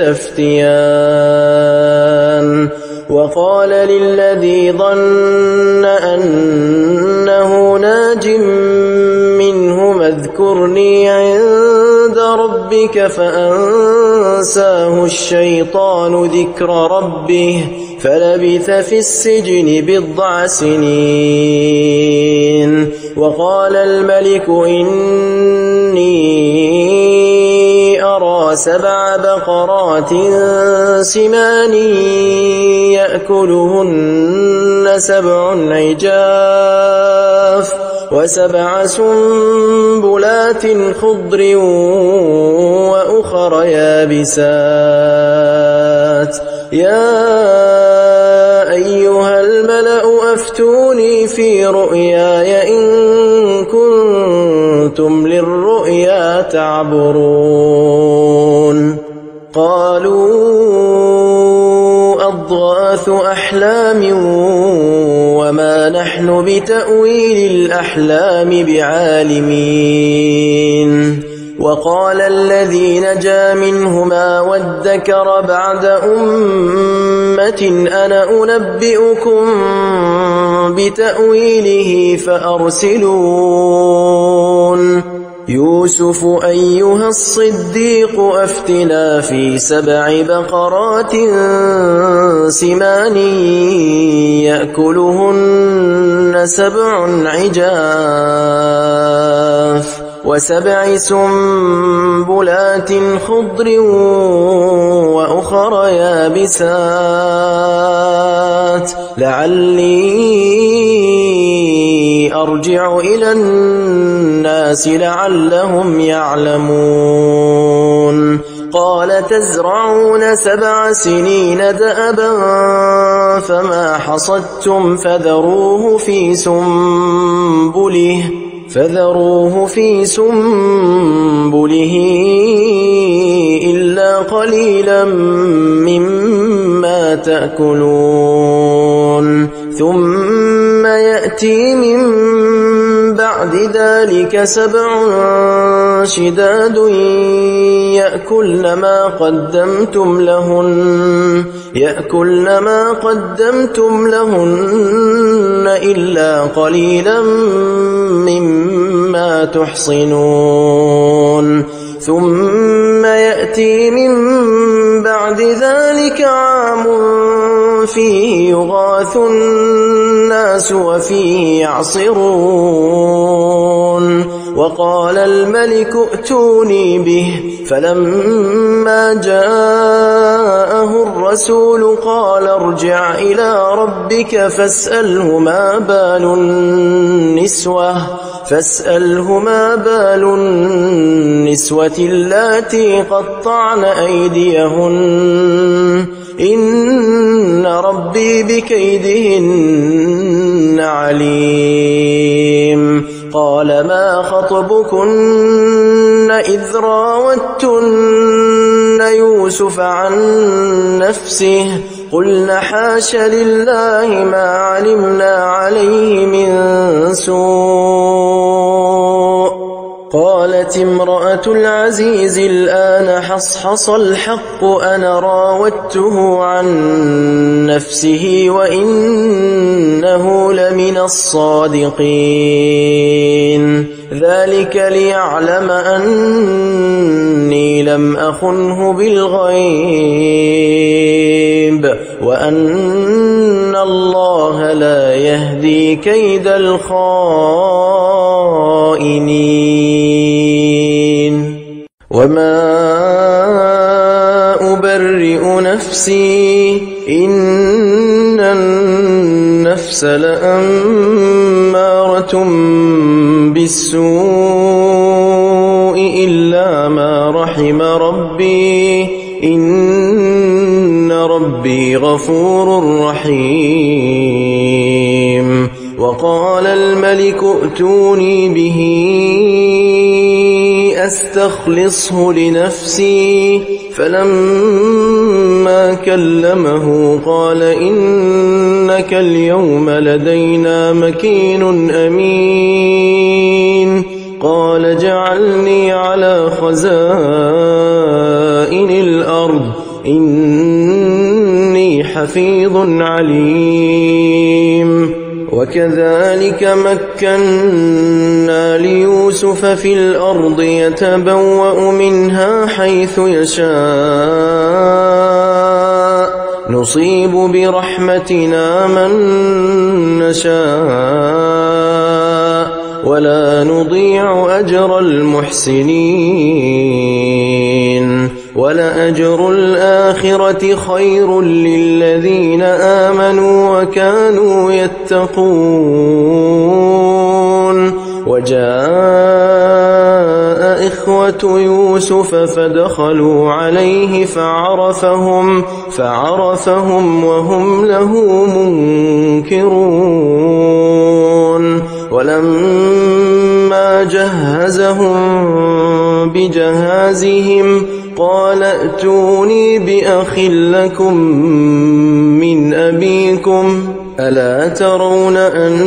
تستفتيان وقال للذي ظن أنه ناج منهما اذكرني عند ربك فأنساه الشيطان ذكر ربه فلبث في السجن 9 سنين وقال الملك إني أرى 7 بقرات سمان يأكلهن 7 عجاف و7 سنبلات خضر وأخر يابسات يا أيها الملأ أفتوني في رؤياي إن كنتم للرؤيا تعبرون قالوا أضغاث أحلام وما نحن بتأويل الأحلام بعالمين وقال الذي نجا منهما وادكر بعد أمة أنا أنبئكم بتأويله فأرسلون يوسف أيها الصديق أفتنا في 7 بقرات سمان يأكلهن 7 عجاف و7 سنبلات خضر وأخر يابسات لعلي أرجع إلى الناس لعلهم يعلمون قال تزرعون 7 سنين دأبا فما حصدتم فذروه في سنبله إلا قليلا مما تأكلون ثم يأتي من بعد ذلك 7 شداد يأكلن ما قدمتم لهن يأكلن ما قدمتم لهن إلا قليلا مما تحصنون ثم يأتي من بعد ذلك عام فيه يغاث الناس وفيه يعصرون وقال الملك ائتوني به فلما جاءه الرسول قال ارجع إلى ربك فاسأله ما بال النسوة اللاتي قطعن أيديهن إن ربي بكيدهن عليم قال ما خطبكن إذ راوتن يوسف عن نفسه قلنا حاش لله ما علمنا عليه من سوء قالت امرأة العزيز الآن حصحص الحق أنا راودته عن نفسه وإنه لمن الصادقين ذلك ليعلم أني لم أخنه بالغيب وأن الله لا يهدي كيد الخائنين وما أبرئ نفسي إن النفس لأمارة بالسوء إلا ما رحم ربي إن ربي غفور رحيم وقال الملك ائتوني به أستخلصه لنفسي فلما كلمه قال إنك اليوم لدينا مكين أمين قال جعلني على خزائن الأرض إني حفيظ عليم وكذلك مكنا ليوسف في الأرض يتبوأ منها حيث يشاء نصيب برحمتنا من نشاء ولا نضيع أجر المحسنين ولأجر الآخرة خير للذين آمنوا وكانوا يتقون وجاء إخوة يوسف فدخلوا عليه فعرفهم وهم له منكرون ولما جهزهم بجهازهم قال ائتوني بأخ لكم من أبيكم ألا ترون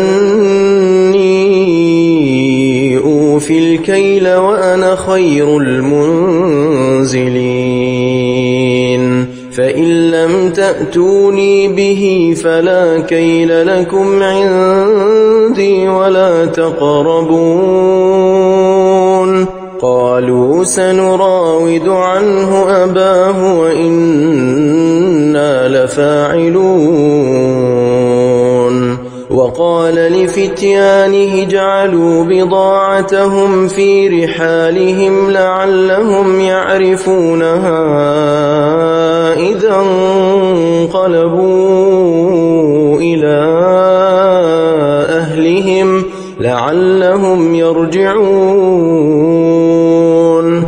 أني أوفي الكيل وأنا خير المنزلين فإن لم تأتوني به فلا كيل لكم عندي ولا تقربون قالوا سنراود عنه أباه وإنا لفاعلون وقال لفتيانه اجعلوا بضاعتهم في رحالهم لعلهم يعرفونها إذا انقلبوا إلى أهلهم لعلهم يرجعون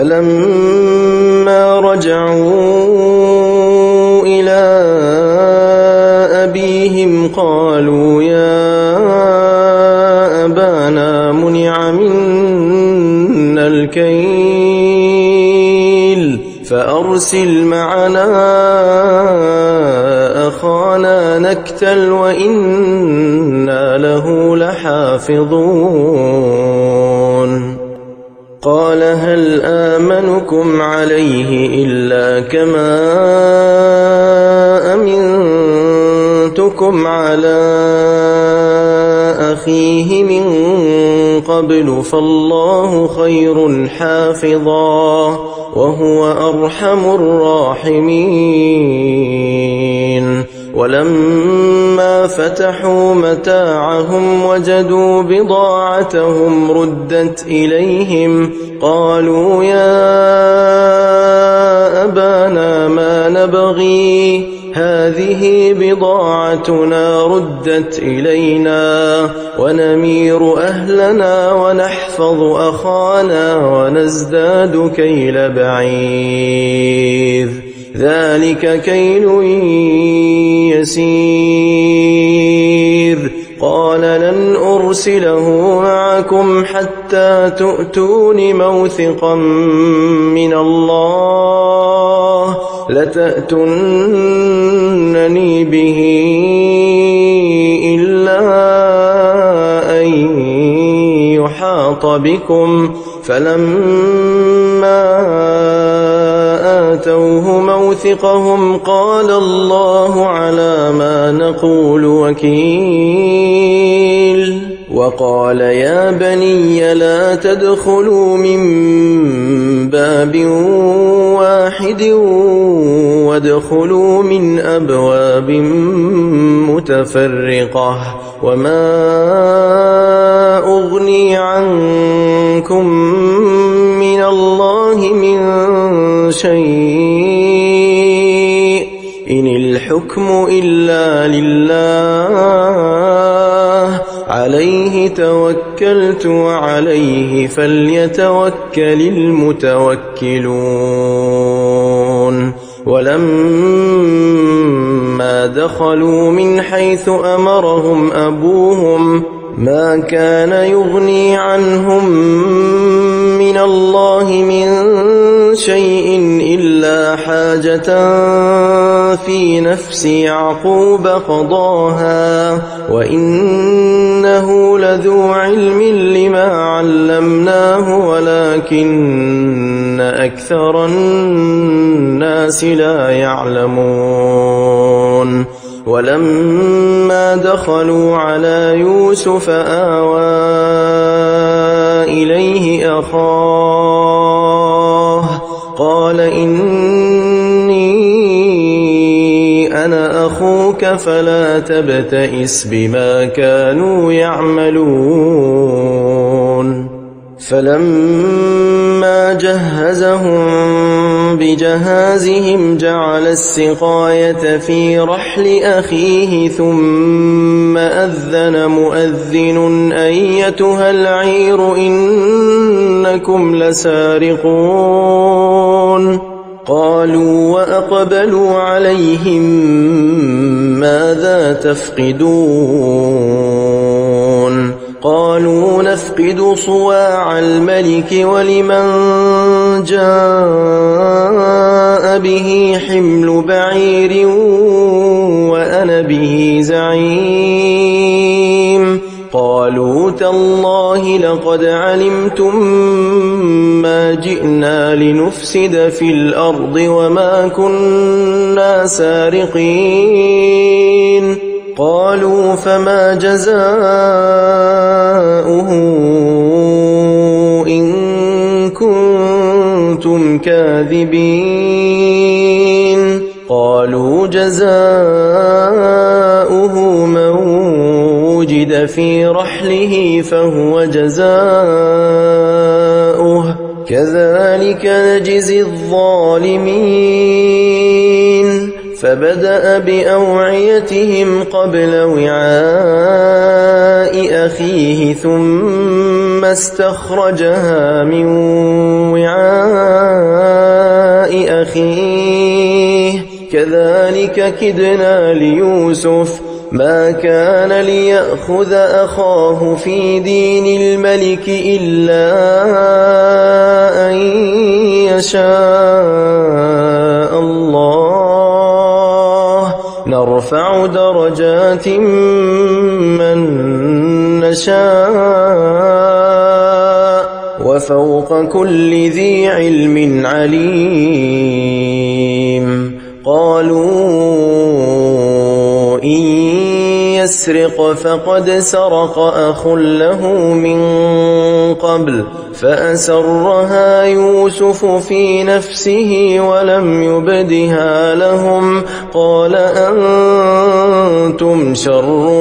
فلما رجعوا إلى أبيهم قالوا يا أبانا منع منا الكيل فأرسل معنا أخانا نكتل وإنا له لحافظون قال هل آمنكم عليه إلا كما أمنتكم على أخيه من قبل فالله خير حافظا وهو أرحم الراحمين. ولما فتحوا متاعهم وجدوا بضاعتهم ردت إليهم قالوا يا أبانا ما نبغي هذه بضاعتنا ردت إلينا ونمير أهلنا ونحفظ أخانا ونزداد كيل بعير ذلك كيل يسير. قال لن أرسله معكم حتى تؤتون موثقا من الله لتأتونني به إلا أن يحاط بكم. فلما آتوه موثقهم قال الله على ما نقول وكيل. وقال يا بني لا تدخلوا من باب واحد وادخلوا من أبواب متفرقة وما أغني عنكم من الله من شيء إن الحكم إلا لله عليه توكلت وعليه فليتوكل المتوكلون. ولما دخلوا من حيث أمرهم أبوهم ما كان يغني عنهم من الله من شيء إلا حاجة في نفس يعقوب قضاها وإنه لذو علم لما علمناه ولكن أكثر الناس لا يعلمون. ولما دخلوا على يوسف آوى إليه أخاه قال إني أنا أخوك فلا تبتئس بما كانوا يعملون. فلما جهزهم بجهازهم جعل السقاية في رحل أخيه ثم أذن مؤذن أيتها العير إنكم لسارقون. قالوا وأقبلوا عليهم ماذا تفقدون؟ قالوا نفقد صواع الملك ولمن جاء به حمل بعير وأنا به زعيم. قالوا تالله لقد علمتم ما جئنا لنفسد في الأرض وما كنا سارقين. قالوا فما جزاؤه إن كنتم كاذبين؟ قالوا جزاؤه من وجد في رحله فهو جزاؤه كذلك نجزي الظالمين. فبدأ بأوعيتهم قبل وعاء أخيه ثم استخرجها من وعاء أخيه كذلك كدنا ليوسف ما كان ليأخذ أخاه في دين الملك إلا أن يشاء الله نرفع درجات من نشاء وفوق كل ذي علم عليم قالوا إن يسرق فقد سرق أخ له من قبل فأسرها يوسف في نفسه ولم يبدها لهم قال أنتم شر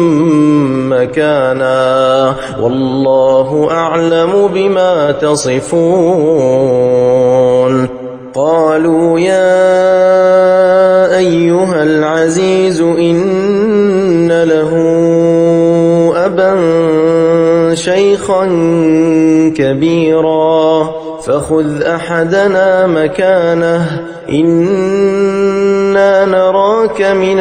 مكانا والله أعلم بما تصفون قالوا يا أيها العزيز إن له أبا شيخا كبيرا فخذ أحدنا مكانه إنا نراك من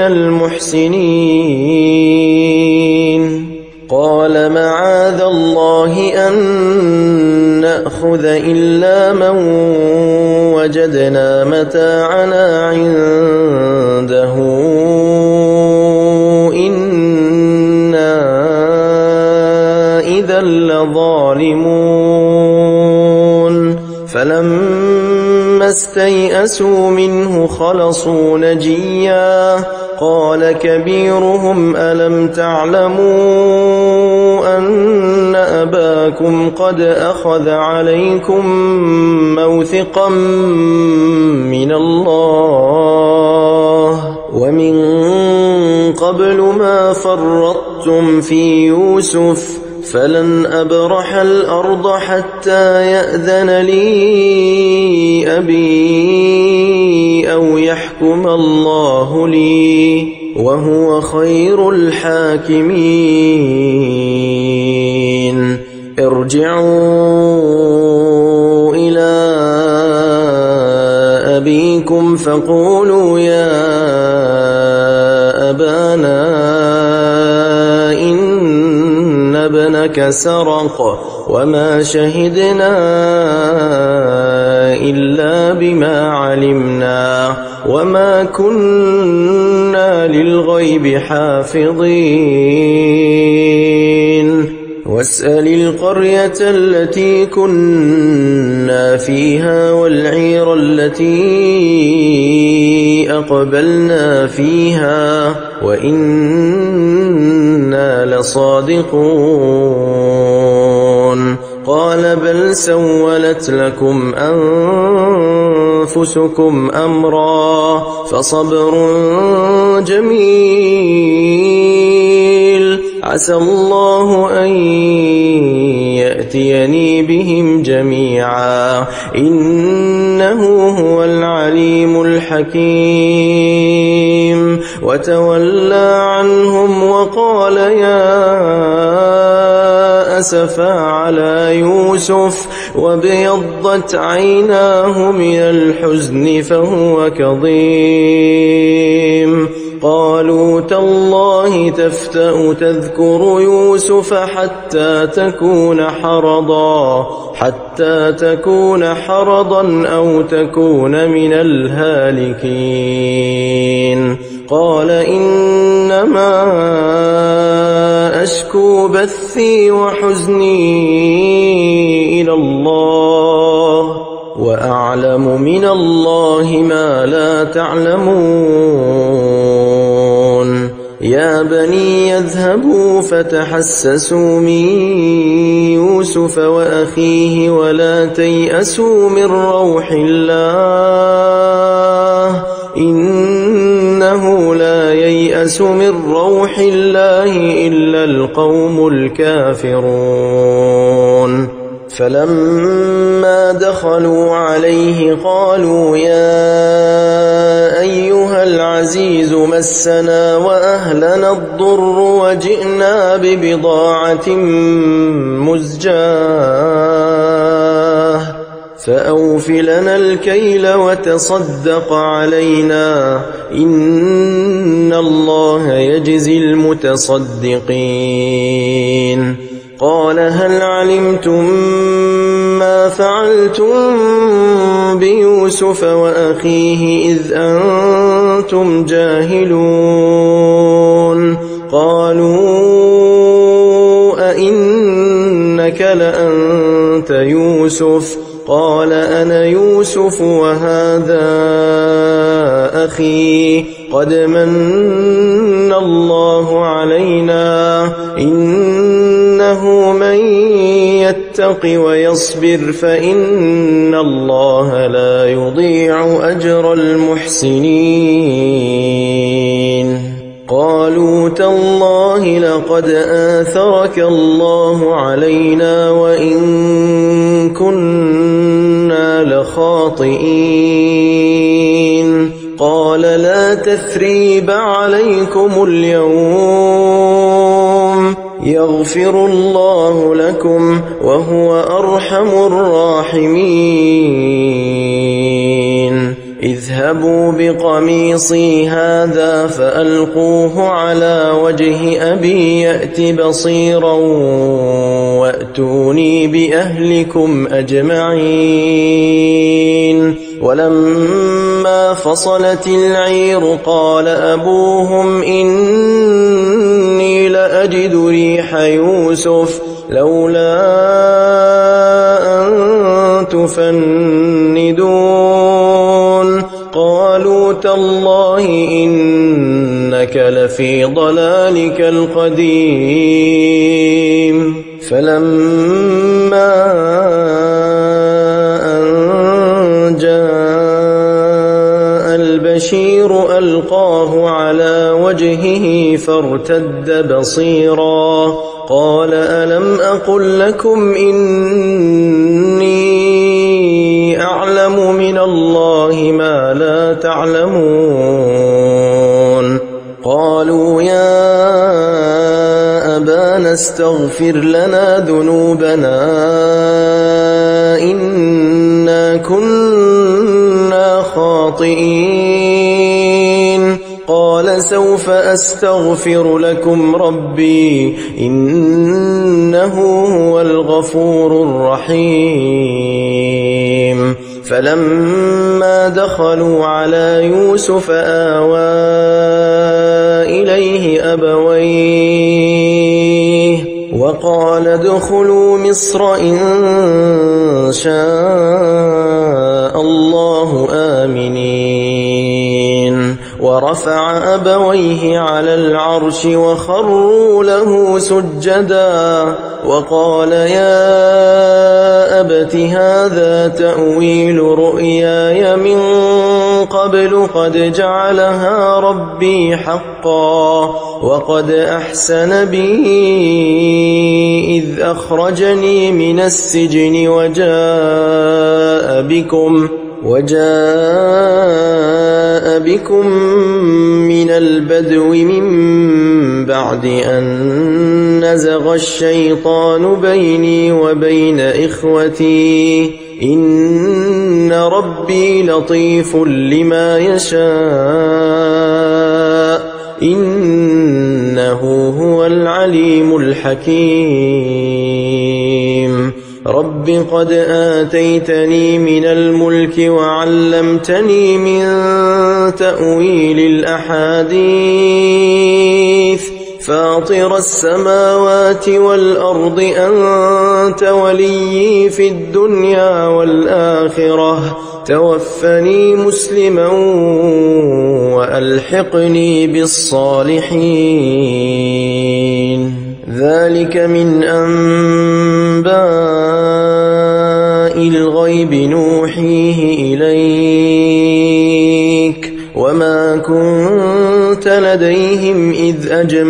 المحسنين قال معاذ الله أن نأخذ إلا من وجدنا متاعنا عنده إنا إذا لظالمون فلما استيئسوا منه خلصوا نجيا قال كبيرهم ألم تعلموا أن أباكم قد أخذ عليكم موثقا من الله ومن قبل ما فرطتم في يوسف فلن أبرح الأرض حتى يأذن لي أبي أو يحكم الله لي وهو خير الحاكمين ارجعوا إلى أبيكم فقولوا يا أبانا إن ابنك سرق وما شهدنا إلا بما علمنا وما كنا للغيب حافظين واسأل القرية التي كنا فيها والعير التي أقبلنا فيها وإنا لصادقون قال بل سولت لكم أنفسكم أمرا فصبر جميل عسى الله أن يأتيني بهم جميعا إنه هو العليم الحكيم وتولى عنهم وقال يا أسفا على يوسف وابيضت عيناه من الحزن فهو كظيم قالوا تالله تفتأ تذكر يوسف حتى تكون حرضا أو تكون من الهالكين قال إنما أشكو بثي وحزني إلى الله وأعلم من الله ما لا تعلمون يا بني يذهبوا فتحسسوا من يوسف وأخيه ولا تيأسوا من روح الله إنه لا ييأس من روح الله إلا القوم الكافرون فلما دخلوا عليه قالوا يا أيها العزيز مسنا وأهلنا الضر وجئنا ببضاعة مزجاة فأوف لنا الكيل وتصدق علينا إن الله يجزي المتصدقين قال هل علمتم ما فعلتم بيوسف وأخيه إذ أنتم جاهلون قالوا أئنك لأنت يوسف قال أنا يوسف وهذا أخي قد من الله علينا إنه من يتق ويصبر فإن الله لا يضيع أجر المحسنين قالوا تالله لقد آثرك الله علينا وإن كنا لخاطئين قال لا تثريب عليكم اليوم يغفر الله لكم وهو أرحم الراحمين اذهبوا بقميصي هذا فألقوه على وجه أبي يأت بصيرا وأتوني بأهلكم أجمعين ولما فصلت العير قال أبوهم إني لأجد ريح يوسف لولا أن تفندون قالوا تالله إنك لفي ضلالك القديم فلما أن جاء البشير ألقاه على وجهه فارتد بصيرا قال ألم أقل لكم إني أعلم من الله ما لا تعلمون قالوا يا أبانا استغفر لنا ذنوبنا إنا كنا خاطئين قال سوف أستغفر لكم ربي إنه هو الغفور الرحيم فلما دخلوا على يوسف آوى إليه أبويه وقال ادخلوا مصر إن شاء الله آمنين ورفع أبويه على العرش وخروا له سجدا وقال يا أبت هذا تأويل رؤياي من قبل قد جعلها ربي حقا وقد أحسن بي إذ أخرجني من السجن وجاء بكم من البدو من بعد أن نزغ الشيطان بيني وبين إخوتي إن ربي لطيف لما يشاء إنه هو العليم الحكيم رب قد آتيتني من الملك وعلمتني من تأويل الأحاديث فاطر السماوات والأرض أنت وليي في الدنيا والآخرة توفني مسلما وألحقني بالصالحين ذلك من أنباء الغيب نوحيه إليك وما كنت لديهم إذ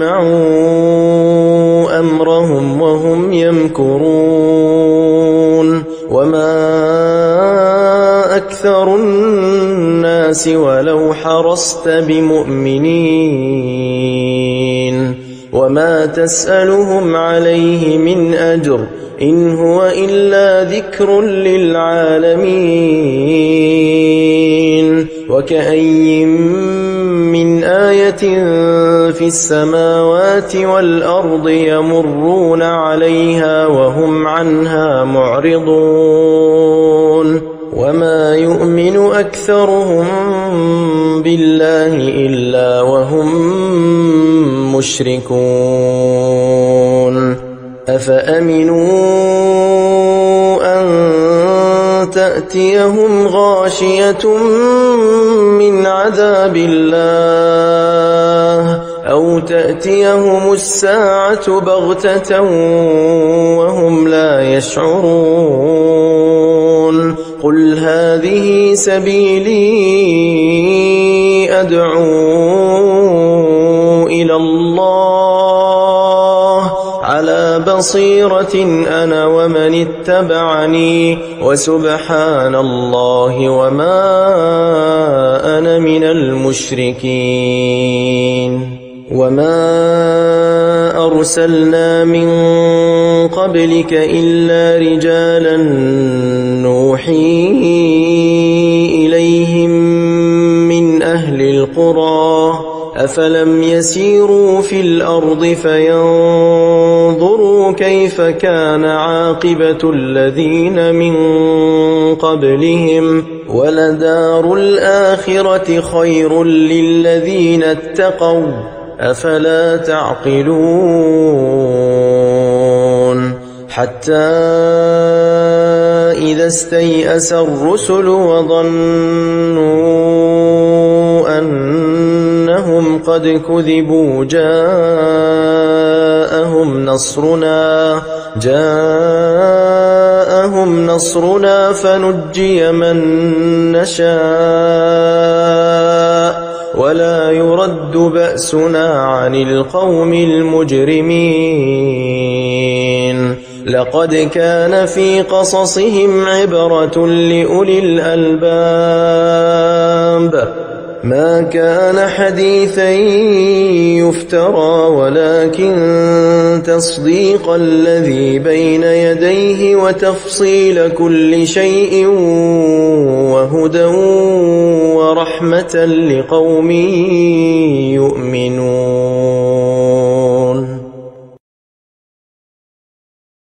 أجمعوا أمرهم وهم يمكرون وما أكثر الناس ولو حرصت بمؤمنين وما تسألهم عليه من أجر إن هو إلا ذكر للعالمين وكأي من آية في السماوات والأرض يمرون عليها وهم عنها معرضون وما يؤمن أكثرهم بالله إلا وهم مشركون أفأمنوا أن تأتيهم غاشية من عذاب الله أو تأتيهم الساعة بغتة وهم لا يشعرون قل هذه سبيلي أدعو إلى الله على بصيرة أنا ومن اتبعني وسبحان الله وما أنا من المشركين وما أرسلنا من قبلك إلا رجالا نوحي إليهم من أهل القرى أفلم يسيروا في الأرض فينظروا كيف كان عاقبة الذين من قبلهم ولدار الآخرة خير للذين اتقوا أفلا تعقلون حتى إذا استيأس الرسل وظنوا أنهم قد كذبوا جاءهم نصرنا فنجي من نشاء ولا يرد بأسنا عن القوم المجرمين لقد كان في قصصهم عبرة لأولي الألباب ما كان حديثا يفترى ولكن تصديق الذي بين يديه وتفصيل كل شيء وهدى ورحمة لقوم يؤمنون